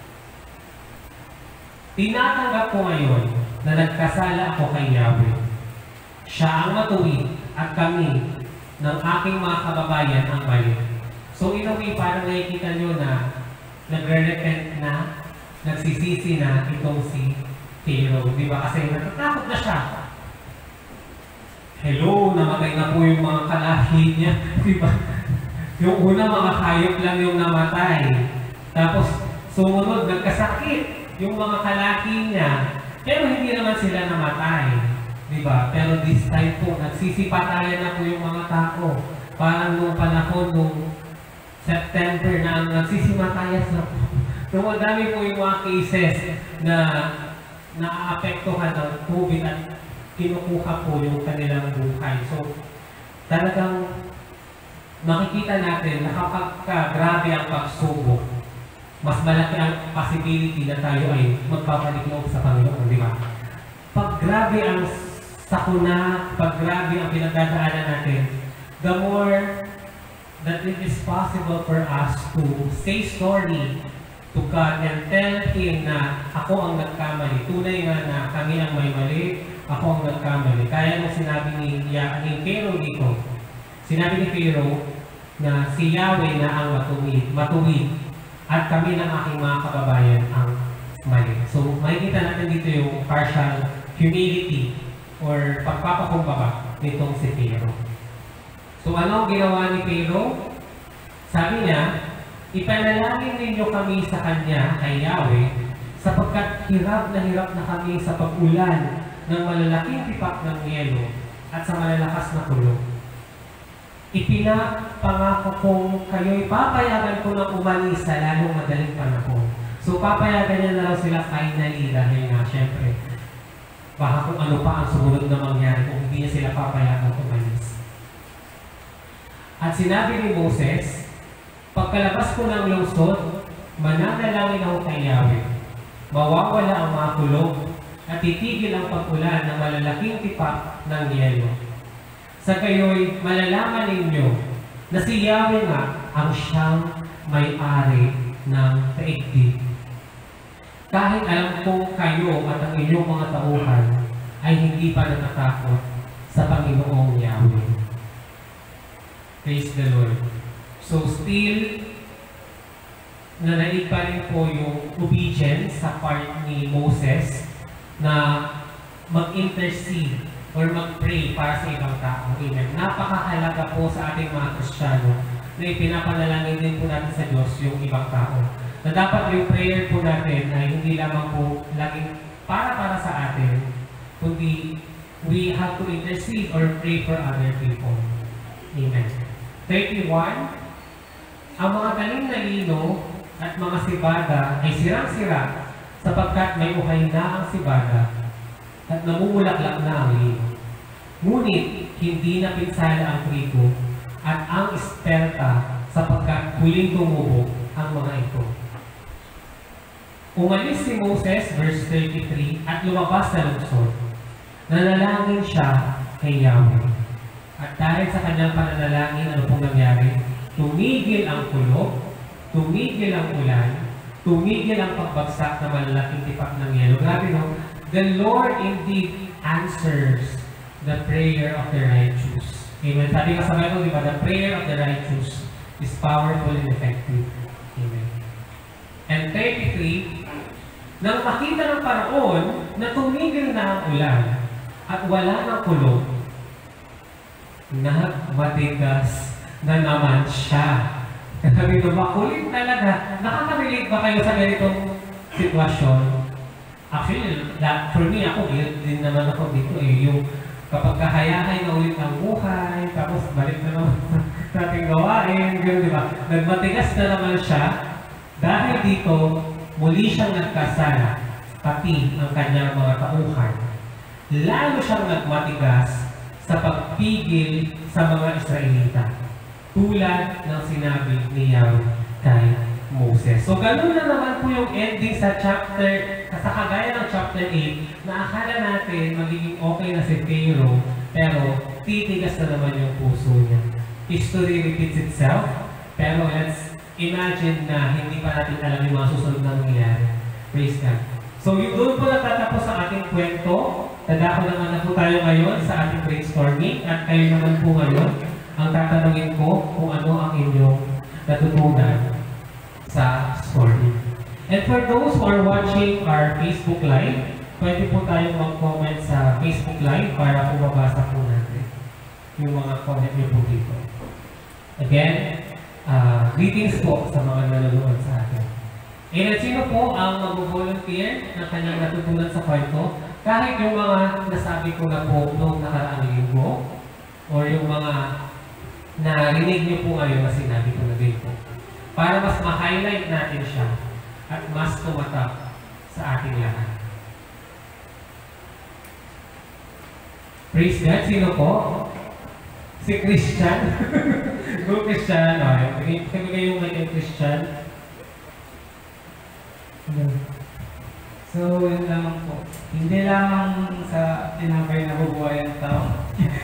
tinatanggap ko ngayon na nagkasala ako kay Yahweh. Siya ang matuwid at kami ng aking mga kababayan ang mali. So in a way, parang nakikita nyo na nagre-repent na, nagsisisi na itong si Pharaoh. Di ba? Kasi natatakot na siya. Hello, namatay na po yung mga kalahi niya. Di ba? Yung una, mga hayop lang yung namatay. Tapos, sumunod, nagkasakit yung mga kalahi niya. Pero hindi naman sila namatay. Di ba? Pero this time po, nagsisipatayan na po yung mga tao. Parang nung panahon, nung September na nagsisimatayan na po. So, madami po yung mga cases na naaapektuhan ng COVID at kinukuha po yung kanilang buhay. So, talagang makikita natin na kapag grabe ang pagsubok, mas malaki ang possibility na tayo ay magpapalik loob sa Panginoon, di ba? Pag grabe ang sakuna, pag grabe ang pinagdadaanan natin, the more that it is possible for us to say sorry to God and tell Him na ako ang nagkamali. Tunay nga na kami ang may mali, ako ang nagkamali. Kaya nung sinabi ni Pharaoh dito, sinabi ni Pharaoh na si Yahweh na ang matuwid at kami ng aking mga kababayan ang mali. So, makikita natin dito yung partial humility or pagpapakumbaba nitong si Pharaoh. So, ano ang ginawa ni Pharaoh? Sabi niya, ipanalangin ninyo kami sa Kanya, kay Yahweh, sapagkat hirap na kami sa pag-ulan ng malalaking tipak ng yelo at sa malalakas na kulog. Ipinapangako kong kayo'y papayagan ko ng umalis sa lalong madaling panahon. So, papayagan niya na raw sila finally dahil nga, syempre, baka kung ano pa ang sumunod na mangyari kung hindi niya sila papayagan umalis. At sinabi ni Moses, pagkalabas ko ng lungsod, mananalangin ako kay Yahweh. Mawawala ang mga kulog at titigil ang pag-ulan ng malalaking tipak ng yelo. Sa kayo'y malalaman ninyo na si Yahweh nga ang siyang may-ari ng daigdig. Kahit alam kong kayo at ang inyong mga tauhan ay hindi pa natatakot sa Panginoong Yahweh. Praise the Lord. So still, nanaig pa rin po yung obedience sa part ni Moses na mag-intercede or mag-pray para sa ibang tao. Amen. Napakahalaga po sa ating mga Kristiyano na ipinapanalangin din po natin sa Diyos yung ibang tao. Na dapat yung prayer po natin ay hindi lamang po laging para sa atin, kundi we have to intercede or pray for other people. Amen. 31, ang mga tanim na lino at mga sibada ay sirang-sira sapagkat may uhay na ang sibada at namumulaklak na ang lino. Ngunit hindi na pinsala ang trigo at ang esperta sapagkat huling tumubok ang mga ito. Umalis si Moses, verse 33, at lumabas sa lungsod. Nanalangin siya kay Yahweh. At dahil sa kanyang pananalangin, ano pong nangyari? Tumigil ang kulog, tumigil ang ulan, tumigil ang pagbagsak na malalaking tipak ng yelo. Grabe, no? The Lord indeed answers the prayer of the righteous. Amen. Sabi ka sa Bible, di ba? The prayer of the righteous is powerful and effective. Amen. And 33, nang makita ng Paraon na tumigil na ang ulan at wala ng kulog, nagmatigas na naman siya. Sabi ko, makulit talaga. Nakaka-relate ba kayo sa ganitong sitwasyon? Actually, for me, ako, din naman ako dito yung kapag kahayahay na ulit ang buhay, tapos balik na naman sa ating gawain, gano'n, di ba? Nagmatigas na naman siya dahil dito, muli siyang nagkasala, pati ang kanyang mga tauhan. Lalo siyang nagmatigas sa pagpigil sa mga Israelita, tulad ng sinabi ni Yahweh kay Moses. So, ganun na naman po yung ending sa chapter, sa kagaya ng chapter 8, na akala natin magiging okay na si Pharaoh, pero titigas na naman yung puso niya. history repeats itself, pero let's imagine na hindi pa natin alam yung mga susunod na nangyayari. Praise God. So, yung doon po natatapos ang ating kwento. Tadako naman na po tayo ngayon sa ating brainstorming at kayo naman po ngayon ang tatanungin ko kung ano ang inyong natutunan sa story. And for those who are watching our Facebook Live, pwede po tayong mag-comment sa Facebook Live para po mabasa po natin yung mga comment niyo po dito. Again, greetings po sa mga nanonood sa atin. And sino po ang mag-volunteer na kanyang natutunan sa kwento? Kahit yung mga nasabi ko na po noong nakaraang linggo or yung mga narinig niyo po ngayon na sinabi ko na din po. Para mas ma-highlight natin siya at mas tumatak sa ating lahat. Praise God. Sino po? Si Christian. Go Christian. Kaya yung may Christian. So, yun lamang po. Hindi lamang sa tinapay na bubuhay ang tao.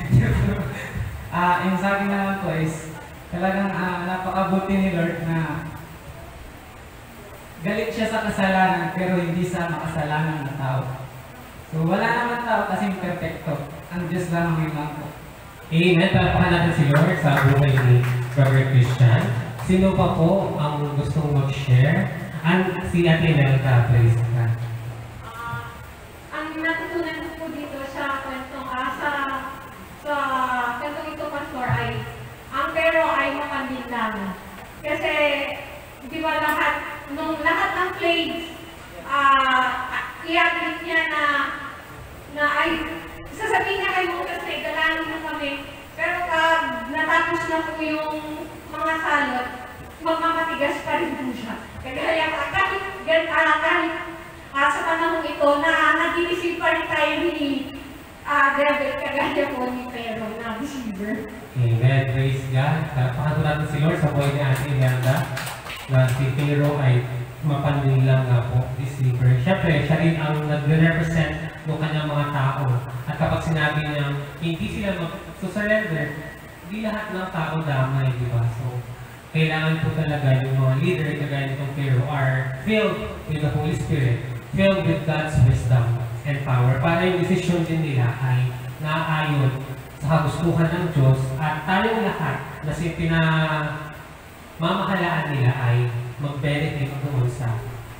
Yung sa akin naman po is, talagang napakabuti ni Lord na galit siya sa kasalanan pero hindi sa makasalanan ng tao. So, wala naman tao kasing perfecto. Ang Diyos lang ang ilang po. Amen. Palapakan natin si Lord sa buhay ni Brother Christian. Sino pa po ang gustong mag-share? Si Ate Nelda, praise God. Ang natutunan ko po dito sa kwentong sa kwentong ito, Pastor, ay ang pero ay makandinlang. Kasi, di ba nung lahat ng plagues, i-admit niya na ay, sasabihin niya kay Moses na igalangin mo kami. Pero pag natapos na po yung mga salot, magmamatigas pa rin po siya. Kaya kahit sa panahon ito na nag-iisip pa rin tayo ni Rebel, kagaya po ni Pero na deceiver. Amen. Praise God. Palapakan natin si Lord sa buhay ni Ate Nelda na si Pero ay mapandilang nga po, deceiver. Siyempre, siya rin ang nag-represent ng kanyang mga tao. At kapag sinabi niya, hindi sila mag-surrender, hindi lahat ng tao damay, di ba? So, kailangan po talaga yung mga leader, kagaya nitong Pharaoh, are filled with the Holy Spirit, filled with God's wisdom and power, para yung desisyon din nila ay naaayon sa kagustuhan ng Diyos at tayong lahat na pinamamahalaan nila ay mag-benefit doon sa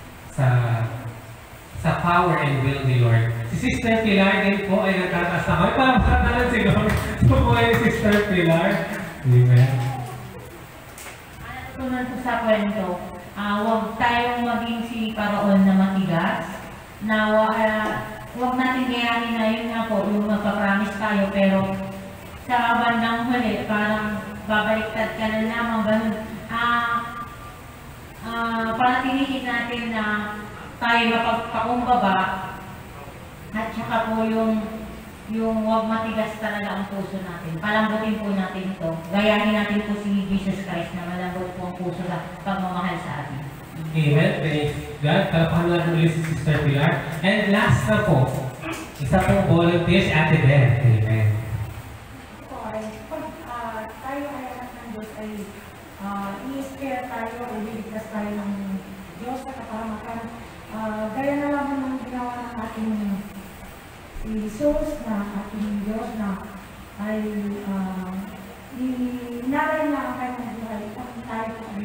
power and will ni Lord. Si Sister Pilar din po ay nagtataas na kami. Parang si Lord. So po ay Sister Pilar. Amen. Tunod ko sa kwento, huwag tayong maging si Paraon na matigas, na huwag natin kayanin na yun nga po, yung magpapromise tayo, pero sa bandang huli, parang babaliktad ka na lamang, ganun. Panatilihin natin na tayo mapagpakumbaba, at saka po yung huwag matigas talaga ang puso natin. Palambutin po natin ito. Gayahin natin po si Jesus Christ na malambot po ang puso sa pagmamahal sa atin. Amen. Praise God. Palapakan natin ulit si Sister Pilar. And last na po, isa pong volunteer si Ate Beth. Amen. Ito ay, pag tayo ay anak ng Diyos ay i-spare tayo, iligtas tayo ng Diyos sa kapahamakan. Gaya na lamang ng ginawa ng ating si Jesus na ating Diyos na ay inaral niya ang kanyang buhay upang tayo ay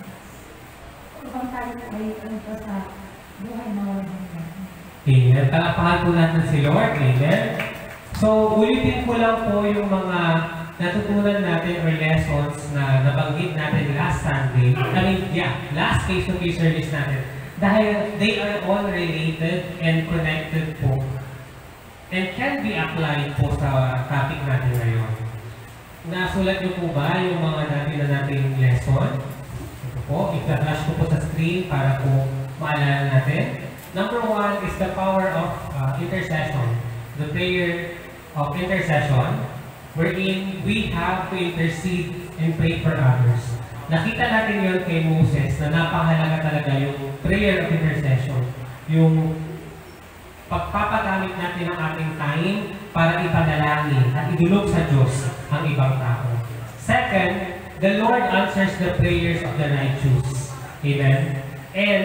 sa buhay na walang hanggan. Amen. Palapakan po natin si Lord. Amen. So, ulitin ko lang po yung mga natutunan natin or lessons na nabanggit natin last Sunday. Last face-to-face service natin. Dahil they are all related and connected po and can be applied po sa topic natin ngayon. Nasulat niyo po ba yung mga dati na nating lesson? Ito po, i-flash ko po sa screen para po maalala natin. Number 1 is the power of intercession. The prayer of intercession wherein we have to intercede and pray for others. Nakita natin yun kay Moses na napakahalaga talaga yung prayer of intercession. Yung pagpapagamit natin ng ating time para ipanalangin at idulog sa Diyos ang ibang tao. Second, the Lord answers the prayers of the righteous. Amen? And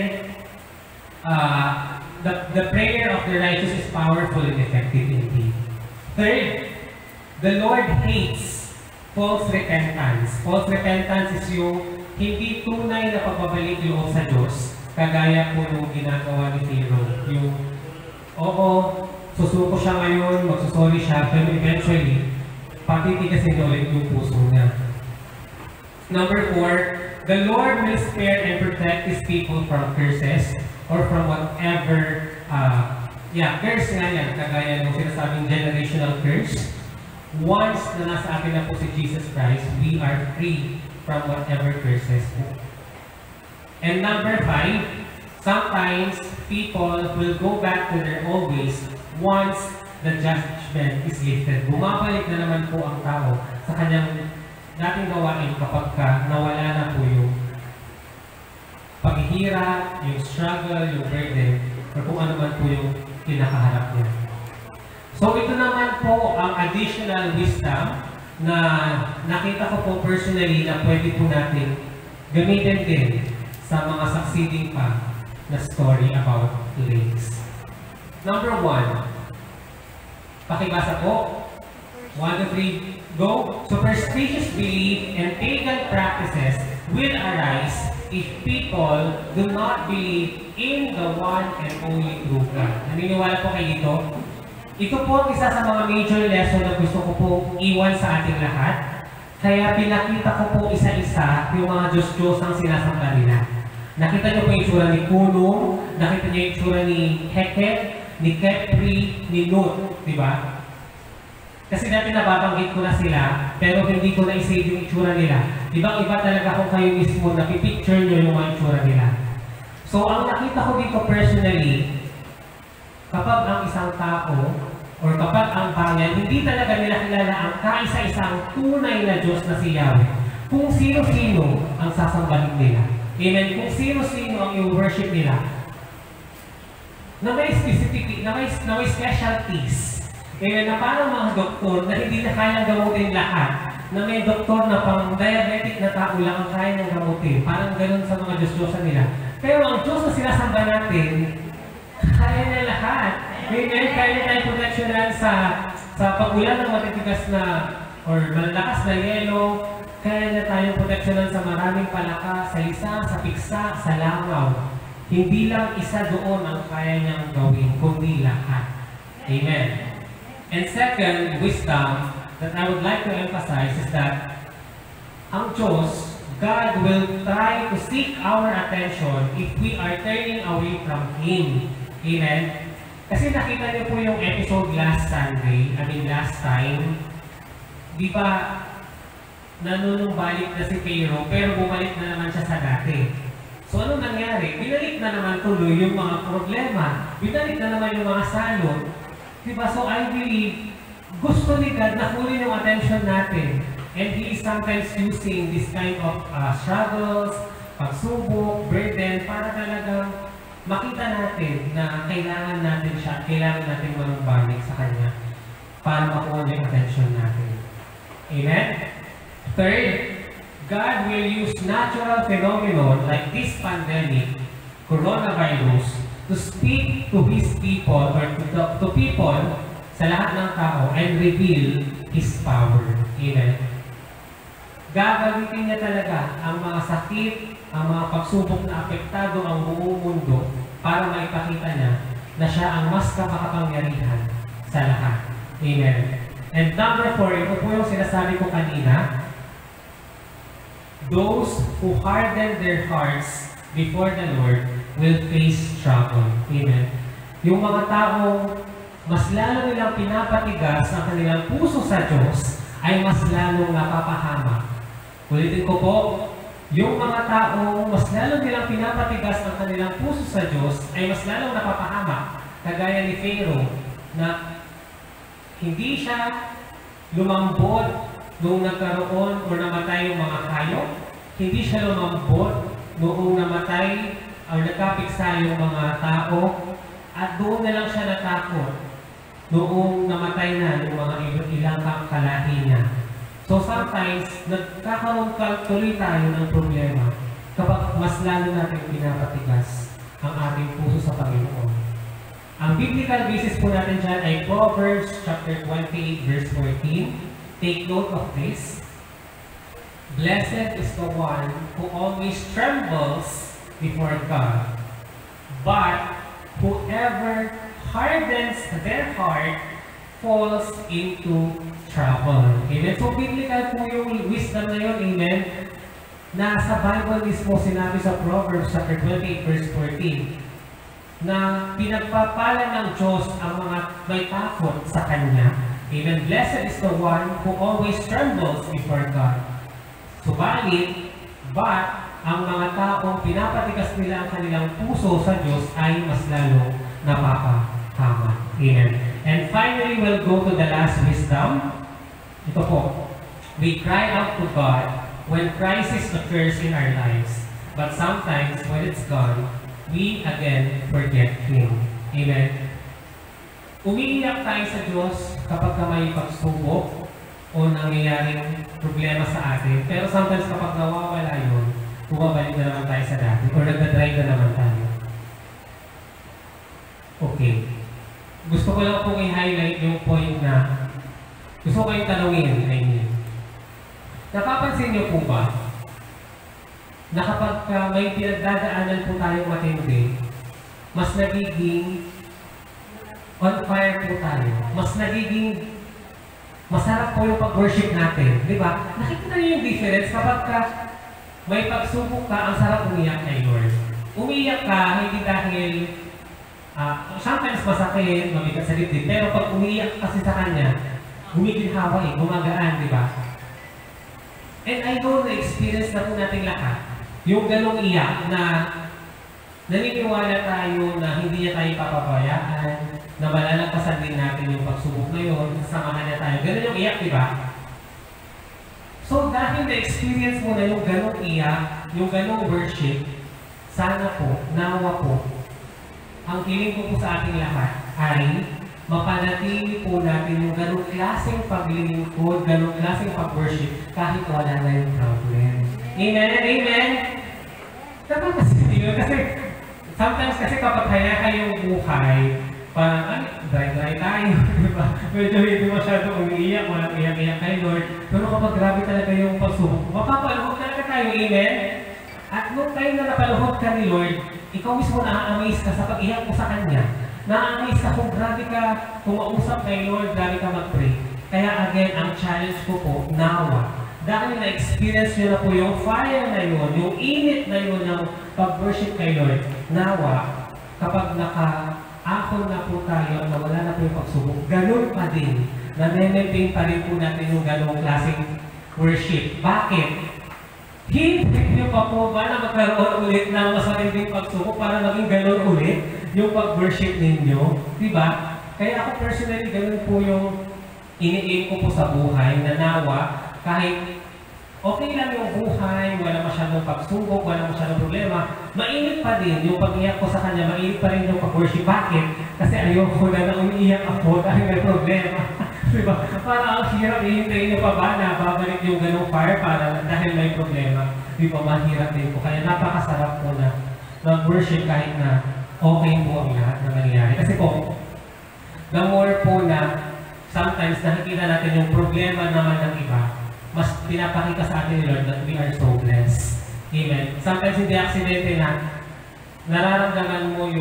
the prayer of the righteous is powerful and effective indeed. Third, the Lord hates false repentance. False repentance is yung hindi tunay na pagbabalik loob sa Diyos, kagaya po nung ginagawa ni Pharaoh. Yung, oo, susuko siya ngayon, magsusorry siya, pero eventually, patitigasin niya ulit yung puso niya. Number 4, the Lord will spare and protect His people from curses or from whatever, curse nga yan, kagaya nung sinasabing generational curse. Once na nasa atin na po si Jesus Christ, we are free from whatever curses po. And number 5, sometimes people will go back to their old ways once the judgment is lifted. Bumabalik na naman po ang tao sa kanyang dating gawain kapag nawala na po yung paghihirap, yung struggle, yung burden, or kung ano man po yung kinakaharap niya. So ito naman po ang additional wisdom na nakita ko po personally na pwede po natin gamitin din sa mga succeeding pa na story about lakes. Number 1, pakibasa po. 1, 2, 3, go. Superstitious belief and pagan practices will arise if people do not believe in the one and only true God. Naniniwala po kayo dito? Ito po ang isa sa mga major lesson na gusto ko po iwan sa ating lahat. Kaya pinakita ko po isa-isa yung mga Diyos-Diyos ang sinasamba nila. Nakita niyo po yung itsura ni Kuno, nakita niyo yung itsura ni Heket, ni Kepri, ni Nut, di ba? Kasi dati nababanggit ko na sila, pero hindi ko na-save yung itsura nila. Ibang-iba talaga kung kayo mismo napipicture nyo yung mga itsura nila. So, ang nakita ko dito personally, kapag ang isang tao or kapag ang bayan, hindi talaga nila kilala ang kaisa-isang tunay na Diyos na si Yahweh. Kung sino-sino ang sasambahin nila. Amen? Kung sino-sino ang i-worship nila. Na may specific, na may specialties. Amen? Na parang mga doktor na hindi na kayang gamutin lahat. Na may doktor na pang diabetic na tao lang ang kaya ng gamutin. Parang ganun sa mga Diyos-Diyosan nila. Pero ang Diyos na sinasamba natin, kaya na lahat. Amen? Kaya na tayo proteksyonan sa pag-ulan ng matitigas na or malalakas na yelo. Kaya na tayo proteksyonan sa maraming palaka, sa isa, sa piksa, sa langaw. Hindi lang isa doon ang kaya niyang gawin, kundi lahat. Amen. And second, wisdom that I would like to emphasize is that ang Diyos, God will try to seek our attention if we are turning away from Him. Amen? Kasi nakita niyo po yung episode last time, di ba nanunumbalik na si Pharaoh pero bumalik na naman siya sa dati. So ano nangyari? Binalik na naman tuloy yung mga problema. Binalik na naman yung mga salot. Di ba? So I believe, gusto ni God na kunin yung attention natin. And He is sometimes using this kind of struggles, pagsubok, burden, para talagang makita natin na kailangan natin siya, kailangan natin manumbalik sa Kanya para makuha niya yung attention natin. Amen? Third, God will use natural phenomenon like this pandemic, coronavirus, to speak to His people or to people sa lahat ng tao and reveal His power. Amen? Gagamitin niya talaga ang mga sakit, ang mga pagsubok na apektado ang buong mundo para maipakita niya na siya ang mas kapakapangyarihan sa lahat. Amen. And number 4, ito po yung sinasabi ko kanina, those who harden their hearts before the Lord will face trouble. Amen. Yung mga taong mas lalo nilang pinapatigas ang kanilang puso sa Diyos ay mas lalong napapahamak. Ulitin ko po, yung mga taong mas lalo nilang pinapatigas ang kanilang puso sa Diyos ay mas lalong napapahamak. Kagaya ni Pharaoh na hindi siya lumambot nung nagkaroon o namatay yung mga hayop. Hindi siya lumambot noong namatay o nagkapiksa yung mga tao. At doon na lang siya natakot noong namatay na yung mga ilang kalahi niya. So sometimes, nagkakaroon tuloy tayo ng problema kapag mas lalo natin pinapatigas ang ating puso sa Panginoon. Ang biblical basis po natin dyan ay Proverbs chapter 28 verse 14. Take note of this. Blessed is the one who always trembles before God, but whoever hardens their heart falls into trouble. Amen? So, biblical po yung wisdom na yun, amen? Na sa Bible mismo sinabi sa Proverbs chapter 28 verse 14 na pinagpapala ng Diyos ang mga may takot sa Kanya. Amen? Blessed is the one who always trembles before God. Subalit, but ang mga taong pinapatigas nila ang kanilang puso sa Diyos ay mas lalo napapahama. Amen. And finally, we'll go to the last wisdom. Ito po. We cry out to God when crisis occurs in our lives. But sometimes, when it's gone, we again forget Him. Amen. Umiiyak tayo sa Diyos kapag may pagsubok o nangyayaring problema sa atin. Pero sometimes kapag nawawala yun, bumabalik na naman tayo sa dati or nagdadrive na naman tayo. Okay. Gusto ko lang pong i-highlight yung point na gusto ko kayong tanungin, I mean. Napapansin niyo po ba na kapag may pinagdadaanan po tayong matindi, mas nagiging on fire po tayo. Mas nagiging masarap po yung pag-worship natin. Di ba? Nakikita niyo yung difference kapag may pagsubok ka, ang sarap umiyak kay Lord. Umiyak ka, hindi dahil sometimes masakit, mabigat sa dibdib, pero pag umiyak kasi sa Kanya, gumiginhawa gumagaan, di ba? And I know na-experience na po natin lahat, yung ganong iyak na naniniwala tayo na hindi niya tayo papabayaan, na malalagpasan din natin yung pagsubok na yun, samahan niya tayo. Ganon yung iyak, di ba? So, dahil na-experience mo na yung ganong iyak, yung ganong worship, sana po, nawa po, ang feeling ko po sa ating lahat ay mapanatili po natin yung ganong klaseng paglilingkod, ganong klaseng pag-worship, kahit wala na yung problem. Amen? Amen? Dapat kasi yun. Kasi, sometimes kasi kapag kaya kayong buhay, parang, dry tayo, diba? Medyo hindi masyado umiiyak, walang iyak-iyak kay Lord. Pero kapag grabe talaga yung pagsubok, mapapaluhod talaga tayo, amen? At nung time na napaluhod ka ni Lord, ikaw mismo na-amaze ka sa pag-iyak mo sa Kanya. Na-amaze ka kung grabe ka kumausap kay Lord, grabe ka mag-pray. Kaya again, ang challenge ko po, nawa. Dahil na-experience nyo na po yung fire na yun, yung init na yun ng pag-worship kay Lord, nawa, kapag naka-akon na po tayo at nawala na po yung pagsubok, ganun pa din. Na-maintain pa rin po natin yung ganung klaseng worship. Bakit? Hindi nyo pa po ba na magkaroon ulit ng mas matinding pagsubok para maging ganun ulit yung pag-worship ninyo? Diba? Kaya ako personally, ganun po yung ini-aim ko po sa buhay na nawa kahit okay lang yung buhay, wala masyadong pagsubok, wala masyadong problema, mainit pa din yung pag-iyak ko sa Kanya, mainit pa rin yung pag-worship. Bakit? Kasi ayoko na umiiyak ako dahil may problema. Diba? Para ang hirap, ihintayin nyo pa ba na babalik yung ganong fire para dahil may problema. Diba? Mahirap din po. Kaya napakasarap po na mag-worship kahit na okay po ang lahat na nangyayari. Kasi po, the more po na sometimes nakikita natin yung problema naman ng iba, mas pinapakita sa atin ni Lord that we are so blessed. Amen. Sometimes hindi aksidente na nararamdaman mo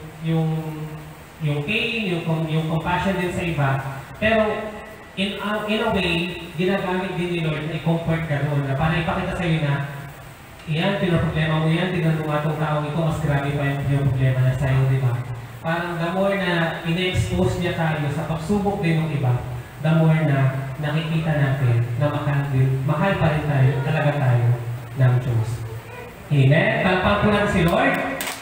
yung pain, yung compassion din sa iba. Pero in a way, ginagamit din ni Lord na i-comfort ka doon. Na para ipakita sa iyo na iyan, pinaproblema mo yan, tingnan mo nga itong taong ito, mas grabe pa yung problema na sa iyo, di ba? Parang the more na ina-expose niya tayo sa pagsubok din ng iba, the more na nakikita natin na mahal pa rin tayo, talaga tayo ng Diyos. Amen? Palpang po natin si Lord.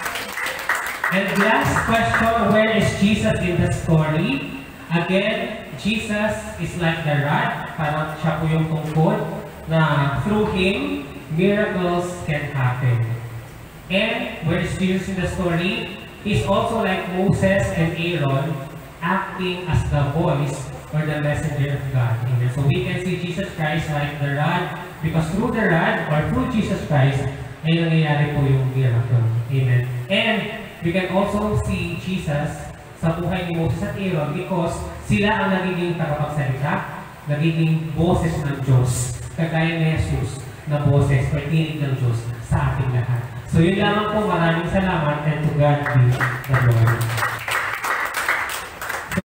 And last question, where is Jesus in the story? Again, Jesus is like the rod, parang siya po yung tungkod na through Him, miracles can happen. And where is Jesus in the story? He's also like Moses and Aaron, acting as the voice or the messenger of God. Amen. So we can see Jesus Christ like the rod, because through the rod or through Jesus Christ, ay nangyayari po yung miracle. Amen. And we can also see Jesus sa buhay ni Moses at Aaron because sila ang nagiging tagapagsalita, nagiging boses ng Diyos, kagaya ni Jesus na boses o tinig ng Diyos sa ating lahat. So yun lamang po, maraming salamat, and to God be the glory.